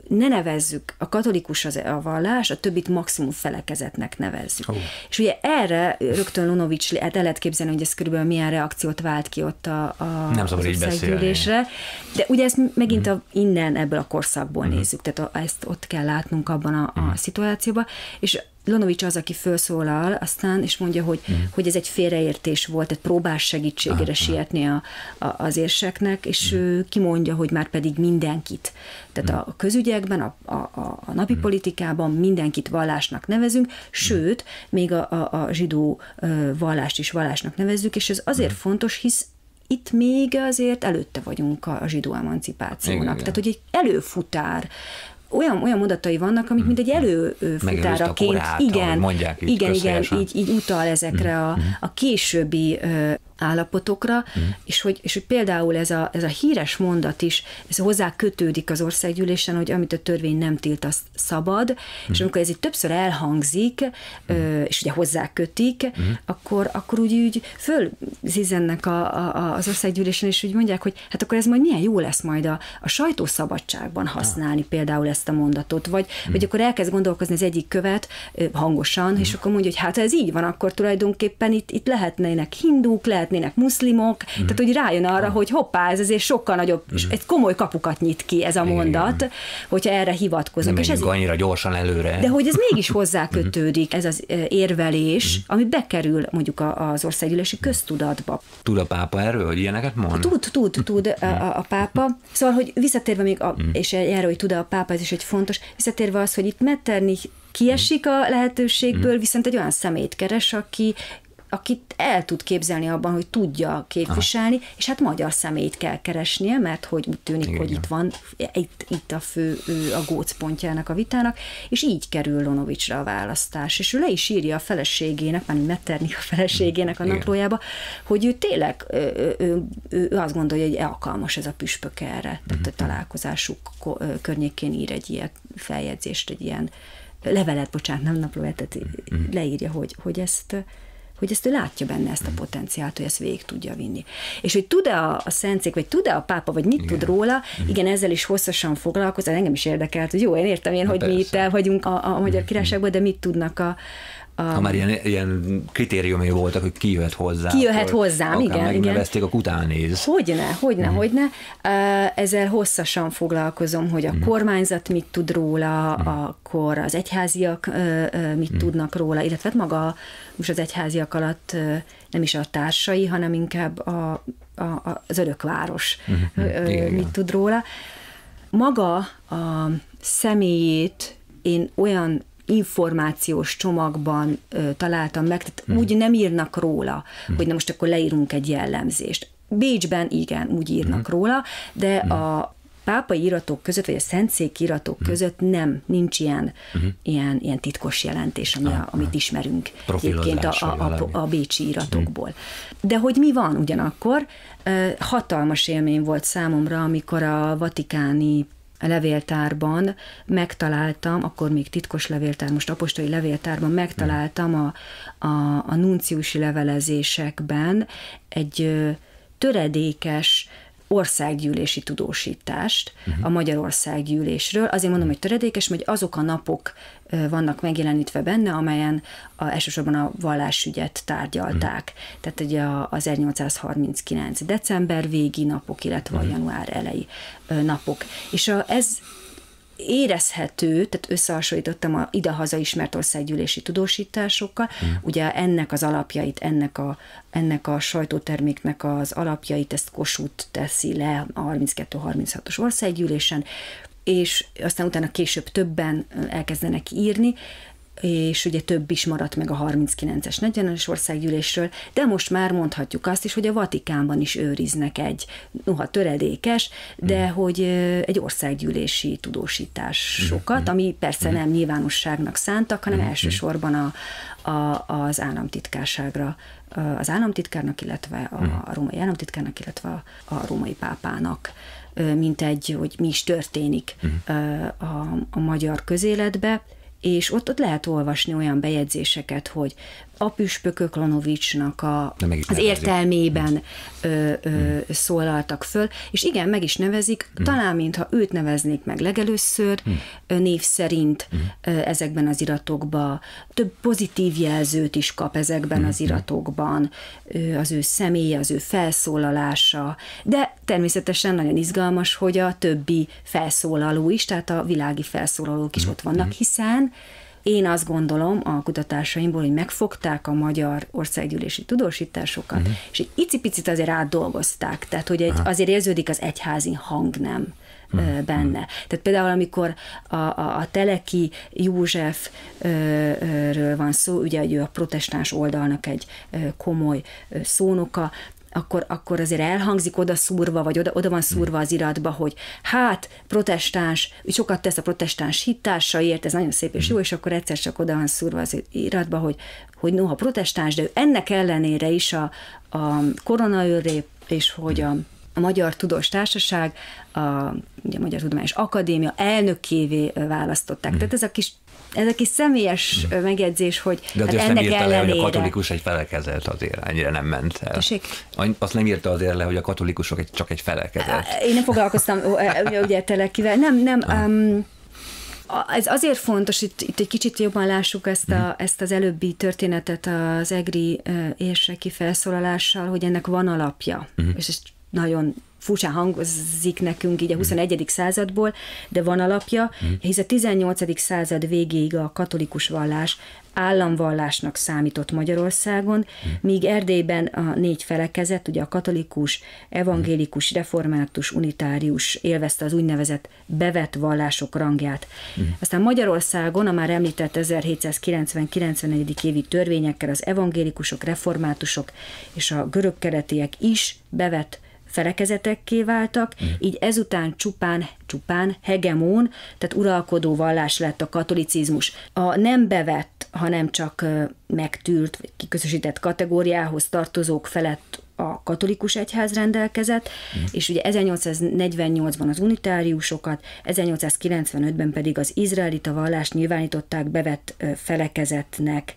ne nevezzük, a katolikus az a vallás, a többit maximum felekezetnek nevezzük. Oh. És ugye erre rögtön Lunovics, hát el lehet képzelni, hogy ez körülbelül milyen reakciót vált ki ott a, a nem szabad így beszélésre. De ugye ezt megint a, innen ebből a korszakból mm. nézzük, tehát a, ezt ott kell látnunk abban a, a szituációban, és Lunovics az, aki felszólal aztán, és mondja, hogy, mm. hogy ez egy félreértés volt, egy próbás segítségére ah, sietni a, a, az érseknek, és mm. ő kimondja, hogy már pedig mindenkit. Tehát mm. a közügyekben, a, a, a napi mm. politikában mindenkit vallásnak nevezünk, sőt, még a, a, a zsidó vallást is vallásnak nevezzük, és ez azért mm. fontos, hisz itt még azért előtte vagyunk a, a zsidó emancipációnak. Igen, tehát, hogy egy előfutár, olyan, olyan mondatai vannak, amik mint egy előfutáraként, igen, mondják így igen, igen, így, így utal ezekre a, a későbbi uh, állapotokra, mm. és, hogy, és hogy például ez a, ez a híres mondat is, ez hozzá kötődik az országgyűlésen, hogy amit a törvény nem tilt, azt szabad, mm. és amikor ez itt többször elhangzik, mm. és ugye hozzá kötik, mm. akkor, akkor úgy, úgy fölzizennek a, a, az országgyűlésen, és úgy mondják, hogy hát akkor ez majd milyen jó lesz majd a, a sajtószabadságban használni ah. például ezt a mondatot, vagy, mm. vagy akkor elkezd gondolkozni az egyik követ hangosan, mm. és akkor mondja, hogy hát ha ez így van, akkor tulajdonképpen itt, itt lehetnének hindúk, lehetnének muszlimok, mm. tehát hogy rájön arra, hogy hoppá, ez azért sokkal nagyobb, mm. egy komoly kapukat nyit ki ez a mondat, igen, hogyha erre hivatkoznak. Nem menjünk annyira gyorsan előre. De hogy ez mégis hozzá kötődik, ez az érvelés, mm. ami bekerül mondjuk az országgyűlési köztudatba. Tud a pápa erről, hogy ilyeneket mond? Tud, tud, tud a, a, a pápa. Szóval, hogy visszatérve még, a, mm. és erről, hogy tud a pápa, ez is egy fontos, visszatérve az, hogy itt Metternich kiesik a lehetőségből, viszont egy olyan személyt keres, aki akit el tud képzelni abban, hogy tudja képviselni, aha, és hát magyar személyt kell keresnie, mert hogy úgy tűnik, igen, hogy itt van, itt, itt a fő a gócpontjának a vitának, és így kerül Lunovicsra a választás. És ő le is írja a feleségének, már Metternich a feleségének a naplójába, hogy ő tényleg, ő, ő, ő azt gondolja, hogy alkalmas ez a püspök erre. Tehát a találkozásuk környékén ír egy ilyen feljegyzést, egy ilyen levelet, bocsánat, nem naplóját, tehát leírja, hogy, hogy ezt hogy ezt ő látja benne, ezt a potenciált, hogy ezt végig tudja vinni. És hogy tud-e a, a szentszék, vagy tud-e a pápa, vagy mit igen. tud róla, igen, ezzel is hosszasan foglalkozott, engem is érdekelt, hogy jó, én értem én, na, hogy persze. mi itt el vagyunk a, a Magyar Királyságban, de mit tudnak a A... Ha már ilyen, ilyen kritériumai voltak, hogy ki jöhet hozzá. Ki jöhet hozzám, igen. Megnevezték a kutánéz. Hogyne, hogyne, uh-huh. hogyne. Ezzel hosszasan foglalkozom, hogy a uh-huh. kormányzat mit tud róla, uh-huh. akkor az egyháziak mit uh-huh. tudnak róla, illetve maga most az egyháziak alatt nem is a társai, hanem inkább a, a, az örökváros uh-huh. mit igen. tud róla. Maga a személyét én olyan információs csomagban ö, találtam meg, tehát mm. úgy nem írnak róla, mm. hogy na most akkor leírunk egy jellemzést. Bécsben igen, úgy írnak mm. róla, de mm. a pápai iratok között, vagy a szentszék iratok mm. között nem, nincs ilyen, mm. ilyen, ilyen titkos jelentés, ami, ah, a, amit ismerünk egyébként a, a, a, a bécsi iratokból. Mm. De hogy mi van ugyanakkor, hatalmas élmény volt számomra, amikor a vatikáni levéltárban megtaláltam, akkor még titkos levéltár, most apostoli levéltárban megtaláltam a, a, a nunciusi levelezésekben egy töredékes országgyűlési tudósítást uh-huh. a Magyarországgyűlésről. Azért mondom, hogy töredékes, hogy azok a napok vannak megjelenítve benne, amelyen a, elsősorban a vallásügyet tárgyalták. Uh-huh. Tehát ugye az ezernyolcszázharminckilenc december végi napok, illetve uh-huh. a január elejé napok. És a, ez érezhető, tehát összehasonlítottam a idehaza ismert országgyűlési tudósításokkal, mm. ugye ennek az alapjait, ennek a, ennek a sajtóterméknek az alapjait, ezt Kossuth teszi le a harminckettő harminchatos országgyűlésen, és aztán utána később többen elkezdenek írni, és ugye több is maradt meg a harminckilences, negyvenes országgyűlésről, de most már mondhatjuk azt is, hogy a Vatikánban is őriznek egy, noha töredékes, de mm. hogy egy országgyűlési tudósításokat, mm. ami persze mm. nem nyilvánosságnak szántak, hanem mm. elsősorban a, a, az államtitkárságra, az államtitkárnak, illetve a, a római államtitkárnak, illetve a, a római pápának, mint egy, hogy mi is történik mm. a, a magyar közéletbe, és ott, ott lehet olvasni olyan bejegyzéseket, hogy a püspökök Lanovicsnak a, az értelmében ö, ö, mm. szólaltak föl, és igen, meg is nevezik, mm. talán mintha őt neveznék meg legelőször, mm. név szerint mm. ezekben az iratokban, több pozitív jelzőt is kap ezekben mm. az iratokban, az ő személye, az ő felszólalása, de természetesen nagyon izgalmas, hogy a többi felszólaló is, tehát a világi felszólalók is mm. ott vannak, hiszen én azt gondolom a kutatásaimból, hogy megfogták a magyar országgyűlési tudósításokat, uh-huh. és egy icipicit azért átdolgozták, tehát hogy egy, azért érződik az egyházi hangnem uh-huh. benne. Tehát például amikor a, a, a Teleki Józsefről van szó, ugye ő a protestáns oldalnak egy komoly szónoka, Akkor, akkor azért elhangzik oda szúrva, vagy oda, oda van szúrva az iratba, hogy hát protestáns, sokat tesz a protestáns hittársaért, ez nagyon szép és jó, és akkor egyszer csak oda van szúrva az iratba, hogy, hogy noha protestáns, de ő ennek ellenére is a, a koronaőrép, és hogy a a Magyar Tudós Társaság, a, ugye a Magyar Tudományos Akadémia elnökévé választották. Mm. Tehát ez a kis Ez a kis személyes mm. megjegyzés, hogy de hát ennek nem írta ellenére... le, hogy a katolikus katolikus egy felekezet azért, ennyire nem ment el. Tessék? Azt nem írta azért le, hogy a katolikusok egy, csak egy felekezet. Én nem foglalkoztam ugye Telekivel. Nem, nem... Um, ez azért fontos, itt, itt egy kicsit jobban lássuk ezt, a, mm. ezt az előbbi történetet az egri érseki felszólalással, hogy ennek van alapja. Mm. És ez nagyon furcsán hangzik nekünk így a huszonegyedik századból, de van alapja, hisz a tizennyolcadik század végéig a katolikus vallás államvallásnak számított Magyarországon, míg Erdélyben a négy felekezet, ugye a katolikus, evangélikus, református, unitárius élvezte az úgynevezett bevett vallások rangját. Aztán Magyarországon a már említett ezerhétszázkilencven-kilencvenegy évi törvényekkel az evangélikusok, reformátusok és a görögkeretiek is bevett felekezetekké váltak, mm. így ezután csupán, csupán hegemón, tehát uralkodó vallás lett a katolicizmus. A nem bevett, hanem csak megtűrt, vagy kiközösített kategóriához tartozók felett a katolikus egyház rendelkezett, mm. és ugye ezernyolcszáznegyvennyolcban az unitáriusokat, ezernyolcszázkilencvenötben pedig az izraelita vallást nyilvánították bevett felekezetnek.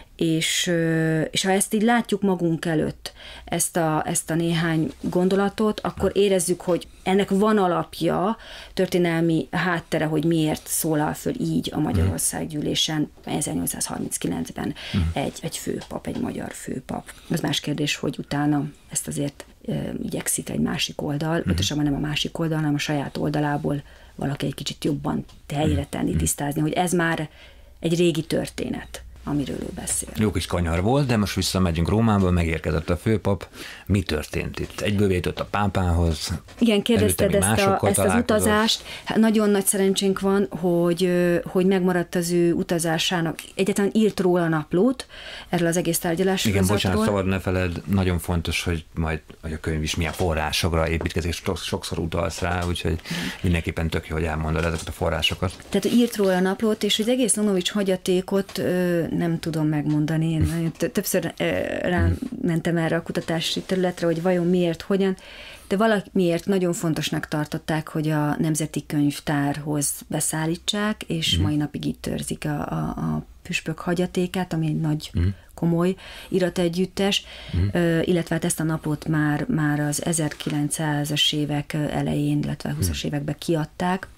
És, és ha ezt így látjuk magunk előtt, ezt a, ezt a néhány gondolatot, akkor érezzük, hogy ennek van alapja, történelmi háttere, hogy miért szólal föl így a Magyarországgyűlésen ezernyolcszázharminckilencben egy, egy főpap, egy magyar főpap. Az más kérdés, hogy utána ezt azért e, igyekszik egy másik oldal, pontosabban nem a másik oldal, hanem a saját oldalából valaki egy kicsit jobban helyre tenni, tisztázni, hogy ez már egy régi történet, amiről ő beszél. Jó kis kanyar volt, de most visszamegyünk Rómába, megérkezett a főpap. Mi történt itt? Egyből vétött a pápához? Igen, kérdezted ezt, a, ezt az utazást. Hát nagyon nagy szerencsénk van, hogy, hogy megmaradt az ő utazásának. Egyáltalán írt róla naplót erről az egész tárgyalásról. Igen, bocsánat, szabad ne feled, nagyon fontos, hogy majd hogy a könyv is milyen forrásokra építkezik, sokszor utalsz rá, úgyhogy mindenképpen tök jó, hogy elmondod ezeket a forrásokat. Tehát írt róla naplót, és hogy egész Lanovics hagyatékot nem tudom megmondani. Én többször rámentem erre a kutatási területre, hogy vajon miért, hogyan, de valamiért nagyon fontosnak tartották, hogy a Nemzeti Könyvtárhoz beszállítsák, és mm. mai napig itt őrzik a, a, a püspök hagyatékát, ami egy nagy, mm. komoly irategyüttes, mm. illetve hát ezt a napot már, már az ezerkilencszázas évek elején, illetve húszas mm. években kiadták,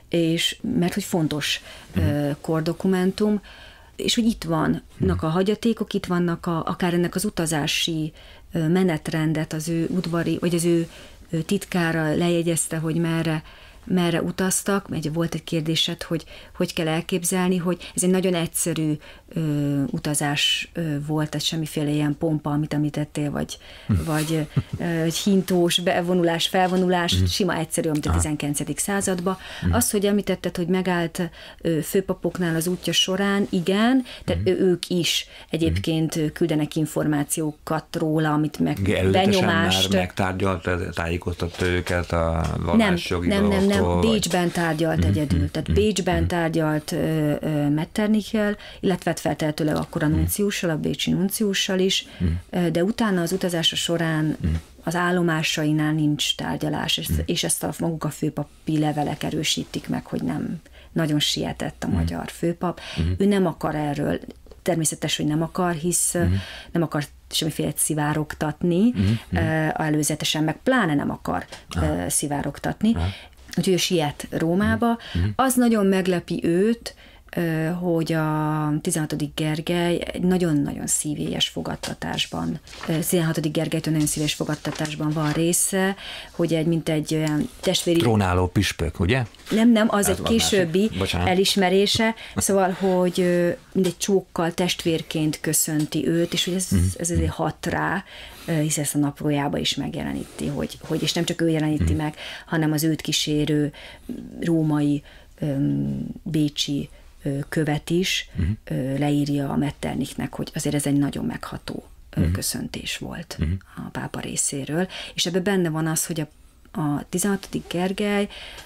és mert hogy fontos mm. kordokumentum, és hogy itt vannak a hagyatékok, itt vannak a, akár ennek az utazási menetrendet az ő udvari, vagy az ő titkára lejegyezte, hogy merre, merre utaztak, mert volt egy kérdésed, hogy hogy kell elképzelni, hogy ez egy nagyon egyszerű ö, utazás ö, volt, tehát semmiféle ilyen pompa, amit említettél, vagy, vagy ö, egy hintós bevonulás, felvonulás, mm. sima egyszerű, amit a tizenkilencedik században. Mm. Az, hogy említetted, hogy megállt ö, főpapoknál az útja során, igen, tehát mm. ők is egyébként mm. küldenek információkat róla, amit meg benyomást. Már megtárgyalt, tájékoztatta őket a vallásjogi nem, nem, nem, nem, vagy... Bécsben tárgyalt mm. egyedül, tehát mm. Bécsben mm. tárgyalt ö, ö, Metternichel, illetve feltehetőleg akkor a nunciussal, a bécsi nunciussal is, mm. de utána az utazása során mm. az állomásainál nincs tárgyalás, és, mm. és ezt a maguk a főpapi levelek erősítik meg, hogy nem nagyon sietett a mm. magyar főpap. Mm. Ő nem akar erről, természetes, hogy nem akar, hisz mm. nem akar semmiféle szivárogtatni, mm. előzetesen, meg pláne nem akar ah. szivárogtatni. Ah. Úgyhogy ő siet Rómába. Mm. Az nagyon meglepi őt, hogy a tizenhatodik Gergely egy nagyon-nagyon szívélyes fogadtatásban, tizenhatodik Gergelytől nagyon szívélyes fogadtatásban van része, hogy egy, mint egy olyan testvéri... Trónáló püspök, ugye? Nem, nem, az Ez egy későbbi elismerése, szóval, hogy mindegy csókkal testvérként köszönti őt, és hogy ez, mm. ez azért hat rá, hisz ezt a naplójába is megjeleníti, hogy, hogy és nem csak ő jeleníti mm. meg, hanem az őt kísérő római, bécsi követ is uh-huh. leírja a Metternichnek, hogy azért ez egy nagyon megható uh-huh. köszöntés volt uh-huh. a pápa részéről, és ebben benne van az, hogy a, a tizenhatodik Gergely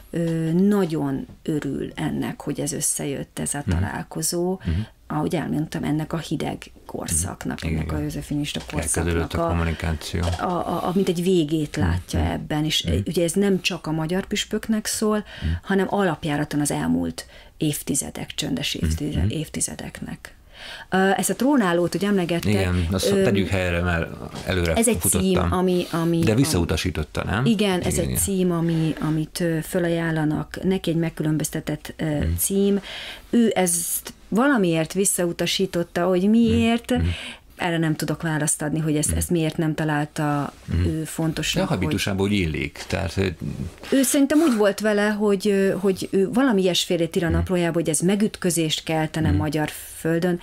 nagyon örül ennek, hogy ez összejött, ez a uh-huh. találkozó, uh-huh. ahogy elmondtam, ennek a hideg korszaknak, uh-huh. ennek igen, a józsefinista korszaknak, a, a kommunikáció. A, a, a, mint egy végét látja uh-huh. ebben, és uh-huh. ugye ez nem csak a magyar püspöknek szól, uh-huh. hanem alapjáraton az elmúlt évtizedek, csöndes évtizedek, mm-hmm. évtizedeknek. Ezt a trónálót, hogy emlegettek... Igen, azt öm, tegyük helyre, mert előre Ez egy futottam. cím, ami... ami De visszautasította, nem? Igen, ez igen, egy igen. cím, ami, amit fölajánlanak. Neki egy megkülönböztetett mm. cím. Ő ezt valamiért visszautasította, hogy miért... Mm. Erre nem tudok választ adni, hogy ezt, mm. ezt miért nem találta mm. ő fontosnak. De a habitusából hogy illik. Tehát, hogy... Ő szerintem úgy volt vele, hogy, hogy ő valami ilyesfélét ír a naplójába, hogy ez megütközést keltene mm. magyar földön.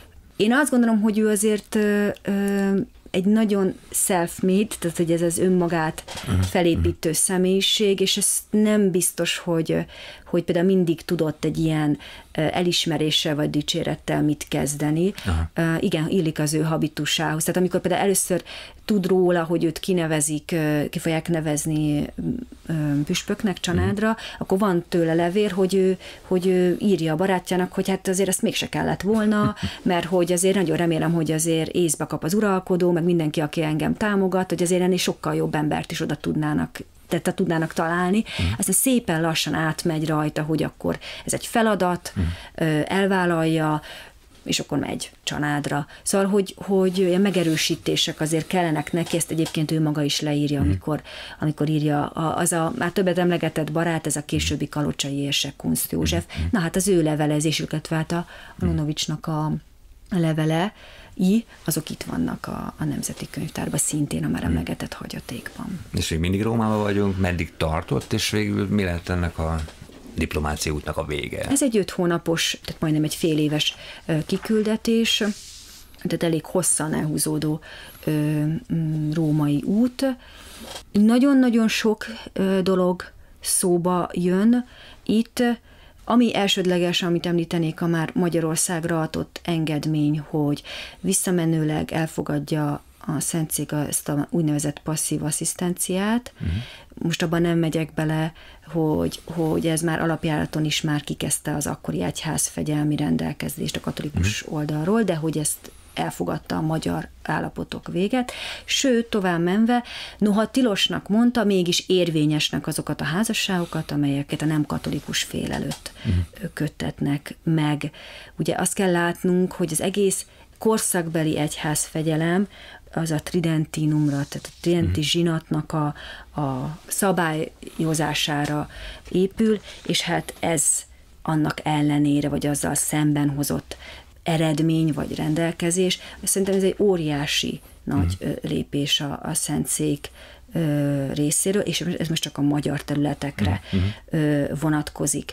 Én azt gondolom, hogy ő azért ö, ö, egy nagyon self-made, tehát hogy ez az önmagát uh-huh. felépítő személyiség, és ez nem biztos, hogy, hogy például mindig tudott egy ilyen elismeréssel vagy dicsérettel mit kezdeni. Uh-huh. Uh, igen, illik az ő habitusához. Tehát amikor például először tud róla, hogy őt kinevezik, ki fogják nevezni püspöknek Csanádra, uh-huh. akkor van tőle levél, hogy ő, hogy ő írja a barátjának, hogy hát azért ezt mégse kellett volna, mert hogy azért nagyon remélem, hogy azért észbe kap az uralkodó, meg mindenki, aki engem támogat, hogy azért ennél sokkal jobb embert is oda tudnának tehát tudnának találni. Uh-huh. Aztán szépen lassan átmegy rajta, hogy akkor ez egy feladat, uh-huh. elvállalja, és akkor megy Csanádra. Szóval, hogy, hogy ilyen megerősítések azért kellenek neki, ezt egyébként ő maga is leírja, uh-huh. amikor, amikor írja az a már többet emlegetett barát, ez a későbbi kalocsai érsek, Kunst József. Uh-huh. Na hát az ő levelezés, illetve hát a Aronovicsnak a levele, I, azok itt vannak a, a Nemzeti Könyvtárban, szintén a már emlegetett hagyatékban. És még mindig Rómában vagyunk, meddig tartott, és végül mi lett ennek a diplomácia útnak a vége? Ez egy öt hónapos, tehát majdnem egy fél éves kiküldetés, tehát elég hosszan elhúzódó ö, római út. Nagyon-nagyon sok ö, dolog szóba jön itt. Ami elsődleges, amit említenék, a már Magyarországra adott engedmény, hogy visszamenőleg elfogadja a Szentszék ezt a úgynevezett passzív asszisztenciát. Uh-huh. Most abban nem megyek bele, hogy, hogy ez már alapjáraton is már kikezdte az akkori egyház fegyelmi rendelkezést a katolikus uh-huh. oldalról, de hogy ezt elfogadta a magyar állapotok véget, sőt, tovább menve, noha tilosnak mondta, mégis érvényesnek azokat a házasságokat, amelyeket a nem katolikus fél előtt uh-huh. köttetnek meg. Ugye azt kell látnunk, hogy az egész korszakbeli egyházfegyelem az a tridentinumra, tehát a tridenti zsinatnak a, a szabályozására épül, és hát ez annak ellenére, vagy azzal szemben hozott eredmény vagy rendelkezés. Szerintem ez egy óriási nagy mm. lépés a, a Szentszék részéről, és ez most csak a magyar területekre mm. vonatkozik.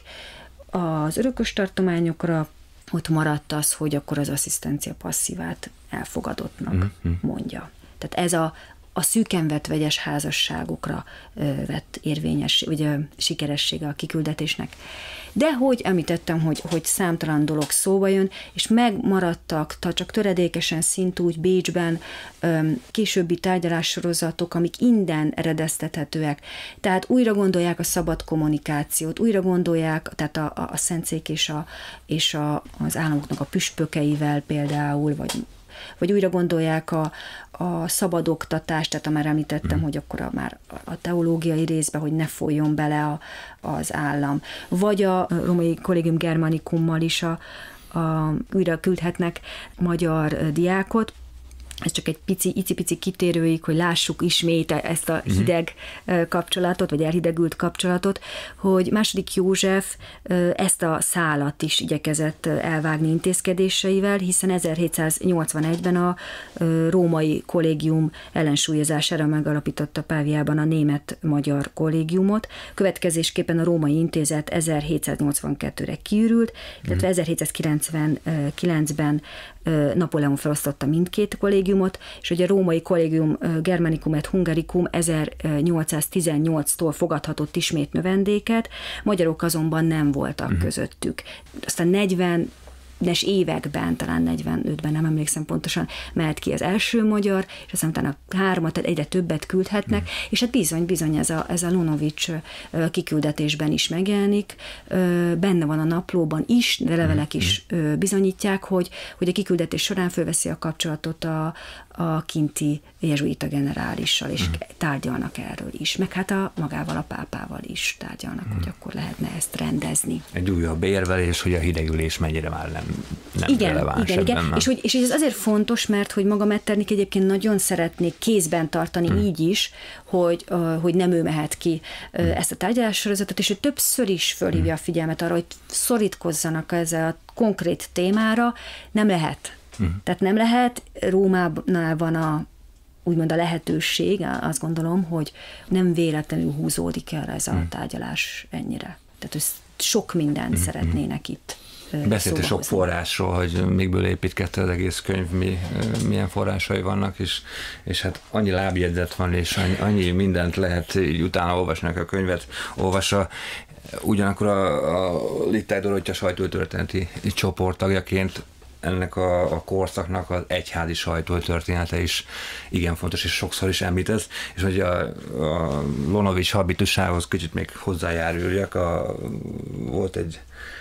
Az örökös tartományokra ott maradt az, hogy akkor az asszisztencia passzívát elfogadottnak mm. mondja. Tehát ez a, a szűken vett vegyes házasságokra vett érvényes, ugye sikeressége a kiküldetésnek. De hogy említettem, hogy, hogy számtalan dolog szóba jön, és megmaradtak, csak töredékesen szintúgy Bécsben későbbi tárgyalássorozatok, amik innen eredeztethetőek. Tehát újra gondolják a szabad kommunikációt, újra gondolják, tehát a, a Szentszék és, a, és a, az államoknak a püspökeivel például, vagy vagy újra gondolják a, a szabad oktatást, tehát már említettem, mm. hogy akkor a, már a teológiai részbe, hogy ne folyjon bele a, az állam. Vagy a Római Collegium Germanicummal is a, a, újra küldhetnek magyar diákot. Ez csak egy pici, icipici kitérőig, hogy lássuk ismét ezt a hideg kapcsolatot, vagy elhidegült kapcsolatot, hogy második József ezt a szálat is igyekezett elvágni intézkedéseivel, hiszen ezerhétszáznyolcvanegyben a római kollégium ellensúlyozására megalapította Páviában a német-magyar kollégiumot. Következésképpen a római intézet ezerhétszáznyolcvankettőre kiürült, illetve ezerhétszázkilencvenkilencben Napóleon felosztotta mindkét kollégiumot, és hogy a római Collegium Germanicum et Hungaricum ezernyolcszáztizennyolctól fogadhatott ismét növendéket, magyarok azonban nem voltak uh-huh. közöttük. Aztán negyvenes években, talán negyvenötben, nem emlékszem pontosan, mehet ki az első magyar, és aztán utána hármat, tehát egyre többet küldhetnek, mm. és hát bizony-bizony ez a, ez a Lunovics kiküldetésben is megjelenik, benne van a naplóban is, de levelek is bizonyítják, hogy, hogy a kiküldetés során fölveszi a kapcsolatot a, a kinti jezsuita generálissal, és mm. tárgyalnak erről is, meg hát a magával a pápával is tárgyalnak, mm. hogy akkor lehetne ezt rendezni. Egy újabb érvelés, hogy a hidegülés mennyire már nem Nem igen, igen, igen. És, hogy, és ez azért fontos, mert hogy maga Metternich egyébként nagyon szeretnék kézben tartani hmm. így is, hogy, uh, hogy nem ő mehet ki uh, hmm. ezt a tárgyalássorozatot, és ő többször is fölhívja a figyelmet arra, hogy szorítkozzanak ezzel a konkrét témára, nem lehet. Hmm. Tehát nem lehet, Rómánál van a úgymond a lehetőség, azt gondolom, hogy nem véletlenül húzódik el ez a hmm. tárgyalás ennyire. Tehát hogy sok mindent hmm. szeretnének itt. Beszélt sok forrásról, hogy mikből építkezte az egész könyv, mi, milyen forrásai vannak, és, és hát annyi lábjegyzet van, és annyi, annyi mindent lehet így utána olvasni, a könyvet olvassa. Ugyanakkor a, a Littai Dorottya sajtótörténeti csoport tagjaként ennek a, a korszaknak az egyházi sajtótörténete is igen fontos, és sokszor is említesz, és hogy a, a Lunovics habitusához kicsit még hozzájáruljak, a, volt egy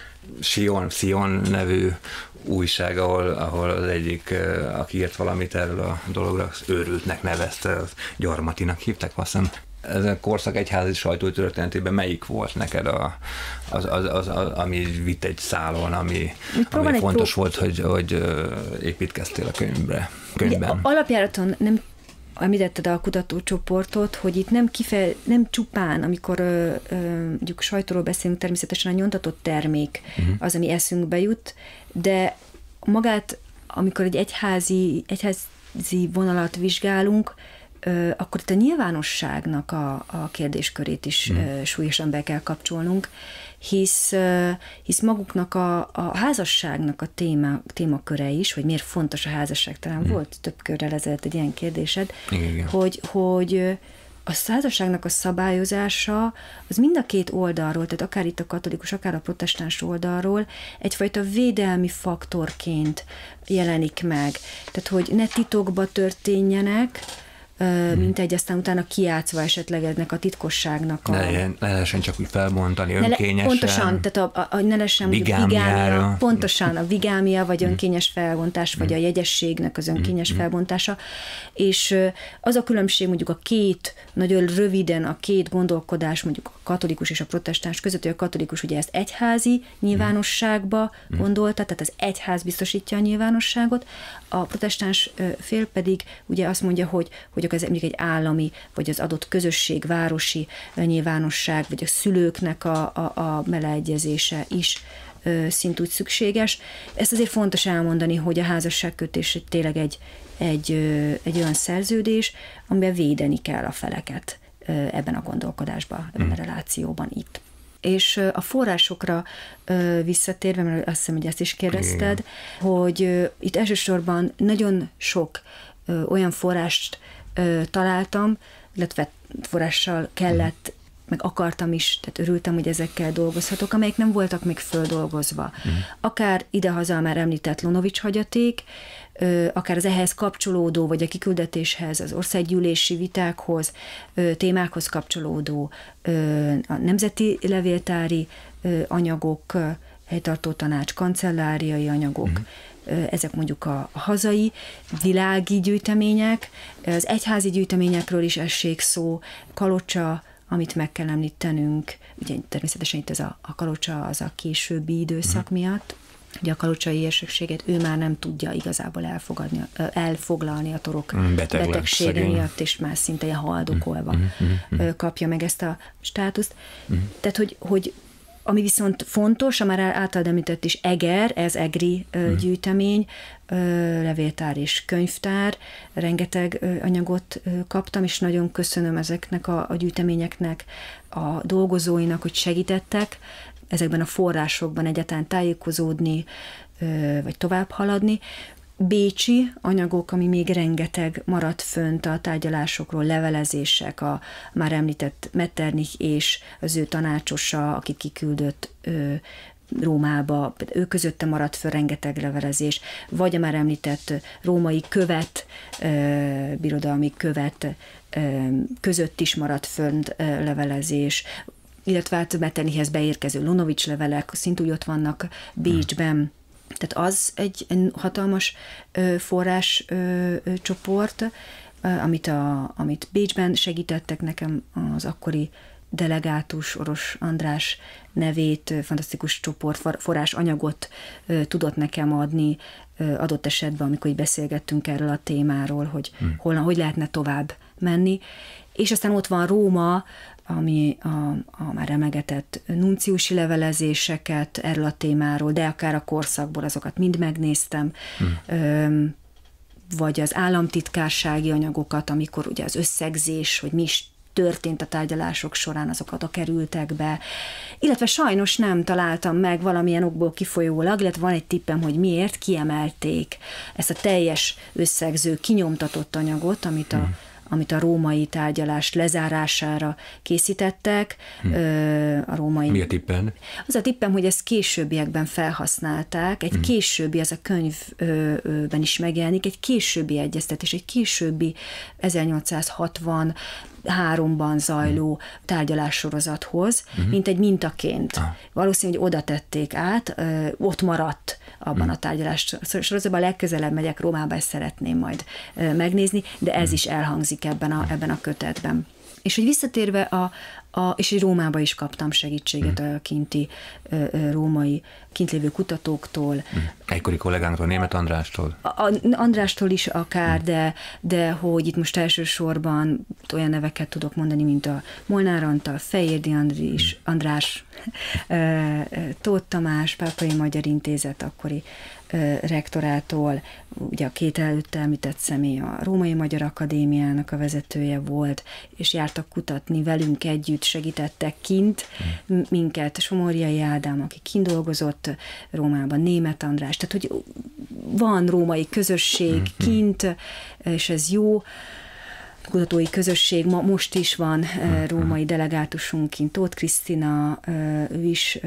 Sion, Sion nevű újság, ahol, ahol az egyik, aki írt valamit erről a dologra, az őrültnek nevezte, az Gyarmatinak hívták, azt hiszem. Ezen a korszak egyházi sajtótörténetében melyik volt neked, a, az, az, az, az, ami vitt egy szálon, ami, ami fontos prób- volt, hogy, hogy építkeztél a könyvbe, könyvben? Ugye, alapjáraton nem említetted a kutatócsoportot, hogy itt nem, kifej, nem csupán, amikor ö, ö, mondjuk sajtóról beszélünk, természetesen a nyomtatott termék uh-huh. az, ami eszünkbe jut, de magát, amikor egy egyházi, egyházi vonalat vizsgálunk, ö, akkor itt a nyilvánosságnak a, a kérdéskörét is uh-huh. ö, súlyosan be kell kapcsolnunk, hisz, hisz maguknak a, a házasságnak a téma, témaköre is, hogy miért fontos a házasság, talán hmm. volt több körrel ezelőtt egy ilyen kérdésed, igen, hogy, hogy a házasságnak a szabályozása az mind a két oldalról, tehát akár itt a katolikus, akár a protestáns oldalról egyfajta védelmi faktorként jelenik meg. Tehát, hogy ne titokba történjenek, mint egy aztán utána kijátszva esetleg ennek a titkosságnak a... Ne, ne lehessen csak úgy felbontani önkényesen. Ne, pontosan, tehát a, a, a, ne lehessen vigámia, pontosan a vigámia, vagy önkényes felbontás, vagy a jegyességnek az önkényes felbontása, és az a különbség mondjuk a két, nagyon röviden a két gondolkodás, mondjuk a katolikus és a protestáns között, hogy a katolikus ugye ezt egyházi nyilvánosságba gondolta, tehát az egyház biztosítja a nyilvánosságot, a protestáns fél pedig ugye azt mondja, hogy, hogy ez mondjuk egy állami, vagy az adott közösség, városi nyilvánosság, vagy a szülőknek a, a, a beleegyezése is ö, szintúgy szükséges. Ezt azért fontos elmondani, hogy a házasságkötés tényleg egy, egy, ö, egy olyan szerződés, amiben védeni kell a feleket ö, ebben a gondolkodásban, ebben a relációban itt. És a forrásokra ö, visszatérve, mert azt hiszem, hogy ezt is kérdezted, igen. hogy ö, itt elsősorban nagyon sok ö, olyan forrást ö, találtam, illetve forrással kellett, mm. meg akartam is, tehát örültem, hogy ezekkel dolgozhatok, amelyek nem voltak még földolgozva. Mm. Akár idehaza már említett Lunovics hagyaték, ö, akár az ehhez kapcsolódó, vagy a kiküldetéshez, az országgyűlési vitákhoz, ö, témákhoz kapcsolódó ö, a nemzeti levéltári ö, anyagok, helytartó tanács, kancelláriai anyagok, mm. ezek mondjuk a hazai, világi gyűjtemények, az egyházi gyűjteményekről is essék szó, Kalocsa, amit meg kell említenünk, ugye természetesen itt ez a, a Kalocsa az a későbbi időszak uh-huh. miatt, ugye a kalocsai érsekséget ő már nem tudja igazából elfogadni, elfoglalni a torok Beteg betegsége lesz, miatt, és már szinte ilyen haldokolva uh-huh. kapja meg ezt a státuszt. Uh-huh. Tehát, hogy, hogy ami viszont fontos, a már általad említett is Eger, ez egri uh, gyűjtemény, uh, levéltár és könyvtár, rengeteg uh, anyagot uh, kaptam, és nagyon köszönöm ezeknek a, a gyűjteményeknek, a dolgozóinak, hogy segítettek ezekben a forrásokban egyáltalán tájékozódni, uh, vagy tovább haladni. Bécsi anyagok, ami még rengeteg maradt fönt a tárgyalásokról, levelezések, a már említett Metternich és az ő tanácsosa, akit kiküldött ö, Rómába, ő közötte maradt föl rengeteg levelezés, vagy a már említett római követ, ö, birodalmi követ ö, között is maradt fönt ö, levelezés, illetve hát Metternichhez beérkező Lunovics levelek, szintúgy ott vannak Bécsben. Tehát az egy hatalmas forrás csoport, amit, a, amit Bécsben segítettek nekem az akkori delegátus Oros András nevét, fantasztikus csoport, forrás anyagot tudott nekem adni adott esetben, amikor így beszélgettünk erről a témáról, hogy hmm. hol, hogy lehetne tovább menni. És aztán ott van Róma, ami a, a már emlegetett nunciusi levelezéseket erről a témáról, de akár a korszakból azokat mind megnéztem, hmm. Öm, vagy az államtitkársági anyagokat, amikor ugye az összegzés, hogy mi is történt a tárgyalások során, azok oda kerültek be. Illetve sajnos nem találtam meg valamilyen okból kifolyólag, illetve van egy tippem, hogy miért kiemelték ezt a teljes összegző, kinyomtatott anyagot, amit a, hmm. amit a római tárgyalás lezárására készítettek. Hmm. A római... Mi a tippen? Az a tippem, hogy ezt későbbiekben felhasználták, egy hmm. későbbi, ez a könyvben is megjelenik, egy későbbi egyeztetés, egy későbbi ezernyolcszázhatvanháromban zajló tárgyalássorozathoz, uh-huh. mint egy mintaként. Ah. Valószínű, hogy oda tették át, ott maradt abban uh-huh. a tárgyalássorozatban, legközelebb megyek Rómába, ezt szeretném majd megnézni, de ez uh-huh. is elhangzik ebben a, ebben a kötetben. És hogy visszatérve, a, a, és hogy Rómába is kaptam segítséget uh-huh. a kinti római, kint lévő kutatóktól. Uh-huh. Egykori kollégánktól, Németh Andrástól? A, a, Andrástól is akár, uh-huh. de, de hogy itt most elsősorban olyan neveket tudok mondani, mint a Molnár Antal, Fejérdi András, uh-huh. András, Tóth Tamás, Pápai Magyar Intézet akkori rektorától, ugye a két előtte említett személy a Római Magyar Akadémiának a vezetője volt, és jártak kutatni velünk együtt, segítettek kint mm. minket, Somorjai Ádám, aki kint dolgozott Rómában, Németh András, tehát hogy van római közösség mm. kint, és ez jó, kutatói közösség, ma most is van római delegátusunk kint, Tóth Krisztina, ő is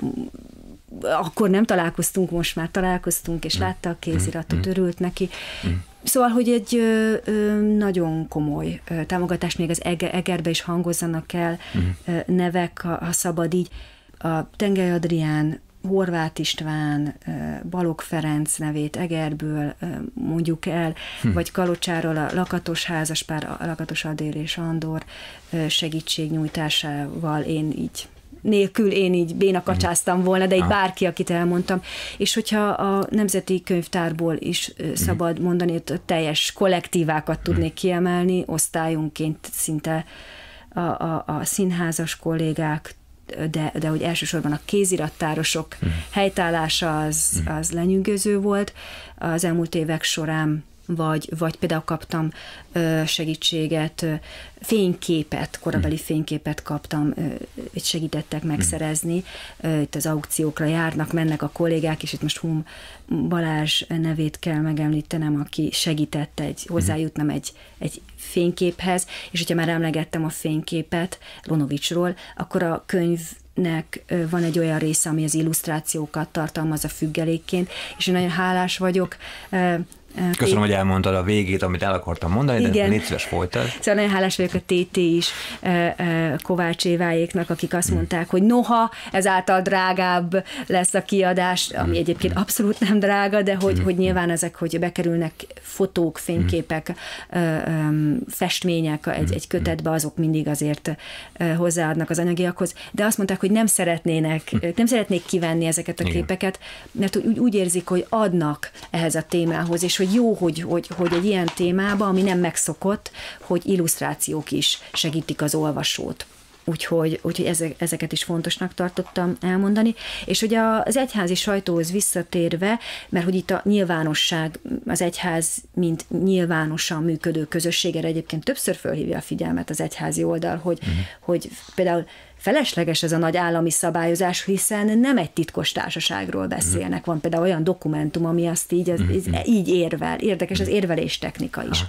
akkor nem találkoztunk, most már találkoztunk, és látta a kéziratot, örült neki. Szóval, hogy egy ö, ö, nagyon komoly ö, támogatást még az Egerbe is hangozzanak el ö, nevek, ha, ha szabad így. A Tengely Adrián, Horváth István, Balogh Ferenc nevét Egerből mondjuk el, hm. vagy Kalocsáról a Lakatos házaspár, a Lakatos Adél és Andor segítségnyújtásával én így nélkül én így bénakacsáztam volna, de így bárki, akit elmondtam. És hogyha a Nemzeti Könyvtárból is szabad mondani, hogy teljes kollektívákat tudnék kiemelni, osztályunként szinte a, a, a színházas kollégák, de, de hogy elsősorban a kézirattárosok helytállása az, az lenyűgöző volt. Az elmúlt évek során Vagy, vagy például kaptam ö, segítséget, ö, fényképet, korabeli fényképet kaptam, ö, segítettek megszerezni. Ö, itt az aukciókra járnak, mennek a kollégák, és itt most Hum Balázs nevét kell megemlítenem, aki segített egy, hozzájutnom egy, egy fényképhez, és hogyha már emlegettem a fényképet Lunovicsról, akkor a könyv nek van egy olyan része, ami az illusztrációkat tartalmaz a függelékként, és én nagyon hálás vagyok Köszönöm, hogy elmondtad a végét, amit el akartam mondani, de légy szíves, folytad. Szóval nagyon hálás vagyok a té té is, Kovács Éváéknak, akik azt mondták, hogy noha ezáltal drágább lesz a kiadás, ami egyébként abszolút nem drága, de hogy, hogy nyilván ezek, hogy bekerülnek fotók, fényképek, festmények egy, egy kötetbe, azok mindig azért hozzáadnak az anyagiakhoz, de azt mondták, hogy nem szeretnének, nem szeretnék kivenni ezeket a képeket, mert úgy, úgy érzik, hogy adnak ehhez a témához, és hogy jó, hogy, hogy, hogy egy ilyen témába, ami nem megszokott, hogy illusztrációk is segítik az olvasót. Úgyhogy, úgyhogy ezeket is fontosnak tartottam elmondani. És hogy az egyházi sajtóhoz visszatérve, mert hogy itt a nyilvánosság, az egyház, mint nyilvánosan működő közösség, erre egyébként többször fölhívja a figyelmet az egyházi oldal, hogy, uh-huh. hogy például felesleges ez a nagy állami szabályozás, hiszen nem egy titkos társaságról beszélnek. Van például olyan dokumentum, ami azt így, az, így érvel. Érdekes az érvelés technika is.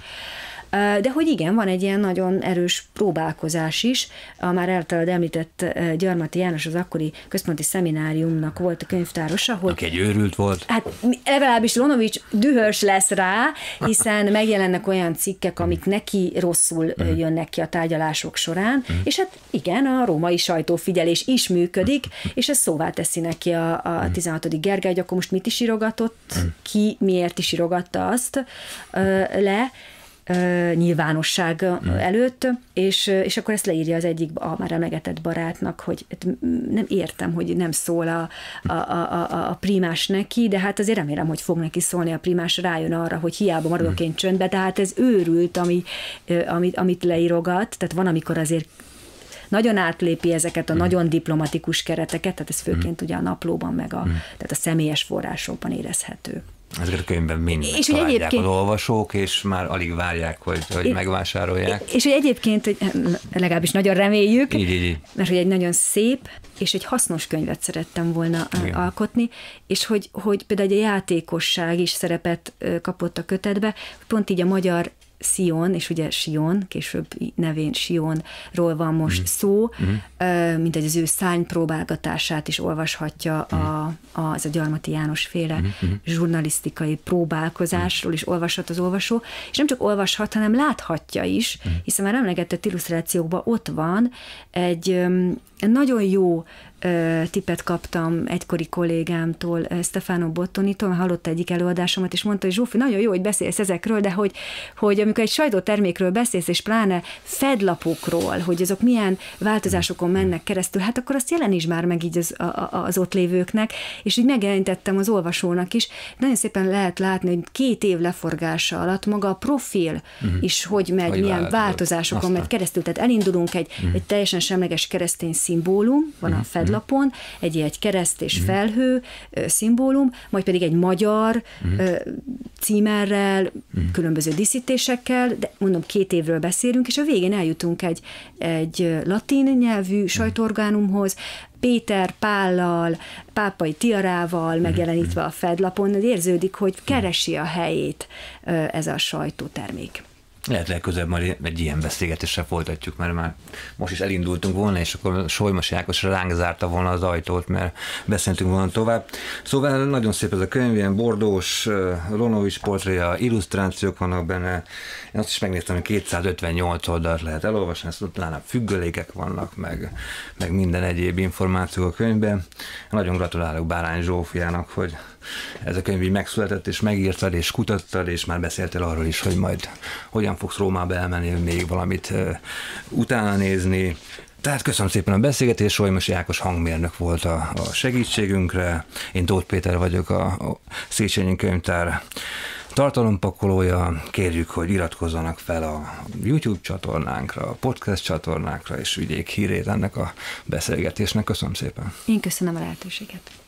De hogy igen, van egy ilyen nagyon erős próbálkozás is. A már általad említett Gyarmati János, az akkori központi szemináriumnak volt a könyvtárosa, hogy... Aki egy őrült volt. Hát legalábbis Ronovics dühös lesz rá, hiszen megjelennek olyan cikkek, amik neki rosszul jönnek ki a tárgyalások során, és hát igen, a római sajtófigyelés is működik, és ez szóvá teszi neki a, a tizenhatodik Gergely, hogy akkor most mit is írogatott ki, miért is írogatta azt le, Uh, nyilvánosság uh, előtt, és, és akkor ezt leírja az egyik a már emlegetett barátnak, hogy nem értem, hogy nem szól a, a, a, a primás neki, de hát azért remélem, hogy fog neki szólni, a primás rájön arra, hogy hiába maradok én csöndbe, de hát ez őrült, ami, amit, amit leírogat, tehát van, amikor azért nagyon átlépi ezeket a nagyon diplomatikus kereteket, tehát ez főként ugye a naplóban, meg a, tehát a személyes forrásokban érezhető. Ezeket a könyvben mind találják egyébként... az olvasók, és már alig várják, hogy, hogy é, megvásárolják. És hogy egyébként, hogy legalábbis nagyon reméljük, így, így, így. mert hogy egy nagyon szép és egy hasznos könyvet szerettem volna Igen. alkotni, és hogy, hogy például egy játékosság is szerepet kapott a kötetbe, pont így a magyar Sion, és ugye Sion, később nevén Sionról van most mm. szó, mm. mint egy az ő szárnypróbálgatását is olvashatja mm. a, a, az a Gyarmati János féle mm. zsurnalisztikai próbálkozásról is olvashat az olvasó, és nem csak olvashat, hanem láthatja is, mm. hiszen már emlegetett illusztrációkban ott van egy nagyon jó tippet kaptam egykori kollégámtól, Stefano Bottonitól, hallotta egyik előadásomat, és mondta, hogy Zsófi, nagyon jó, hogy beszélsz ezekről, de hogy, hogy amikor egy sajtótermékről beszélsz, és pláne fedlapokról, hogy azok milyen változásokon mennek keresztül, hát akkor azt jelenítsd már meg így az, a, az ott lévőknek, és így megjelenítettem az olvasónak is. Nagyon szépen lehet látni, hogy két év leforgása alatt maga a profil uh-huh. is, hogy megy, hogy milyen változott. változásokon Aztán. megy keresztül. Tehát elindulunk egy, uh-huh. egy teljesen semleges keresztény szimbólum, van uh-huh. a fedlap, lapon, egy, egy kereszt és felhő uh, szimbólum, majd pedig egy magyar uh, címerrel, uh, különböző díszítésekkel, de mondom, két évről beszélünk, és a végén eljutunk egy, egy latin nyelvű sajtóorgánumhoz, Péter Pállal, pápai tiarával megjelenítve a fedlapon, érződik, hogy keresi a helyét uh, ez a sajtótermék. Lehet legközelebb majd egy ilyen beszélgetéssel folytatjuk, mert már most is elindultunk volna, és akkor Solymos Ákos ránk zárta volna az ajtót, mert beszéltünk volna tovább. Szóval nagyon szép ez a könyv, ilyen bordós, Ronovics portréja, illusztrációk vannak benne. Én azt is megnéztem, hogy kétszázötvennyolc oldalt lehet elolvasni, ezt talán függölékek vannak, meg, meg minden egyéb információ a könyvben. Nagyon gratulálok Bárány Zsófiának, hogy ez a könyv így megszületett, és megírtad, és kutattad, és már beszéltél arról is, hogy majd hogyan fogsz Rómába elmenni, még valamit uh, utána nézni. Tehát köszönöm szépen a beszélgetést, Solymosi Ákos hangmérnök volt a, a segítségünkre, én Tóth Péter vagyok, a, a Széchenyi Könyvtár tartalompakolója. Kérjük, hogy iratkozzanak fel a YouTube csatornánkra, a podcast csatornánkra, és vigyék hírét ennek a beszélgetésnek. Köszönöm szépen. Én köszönöm a lehetőséget.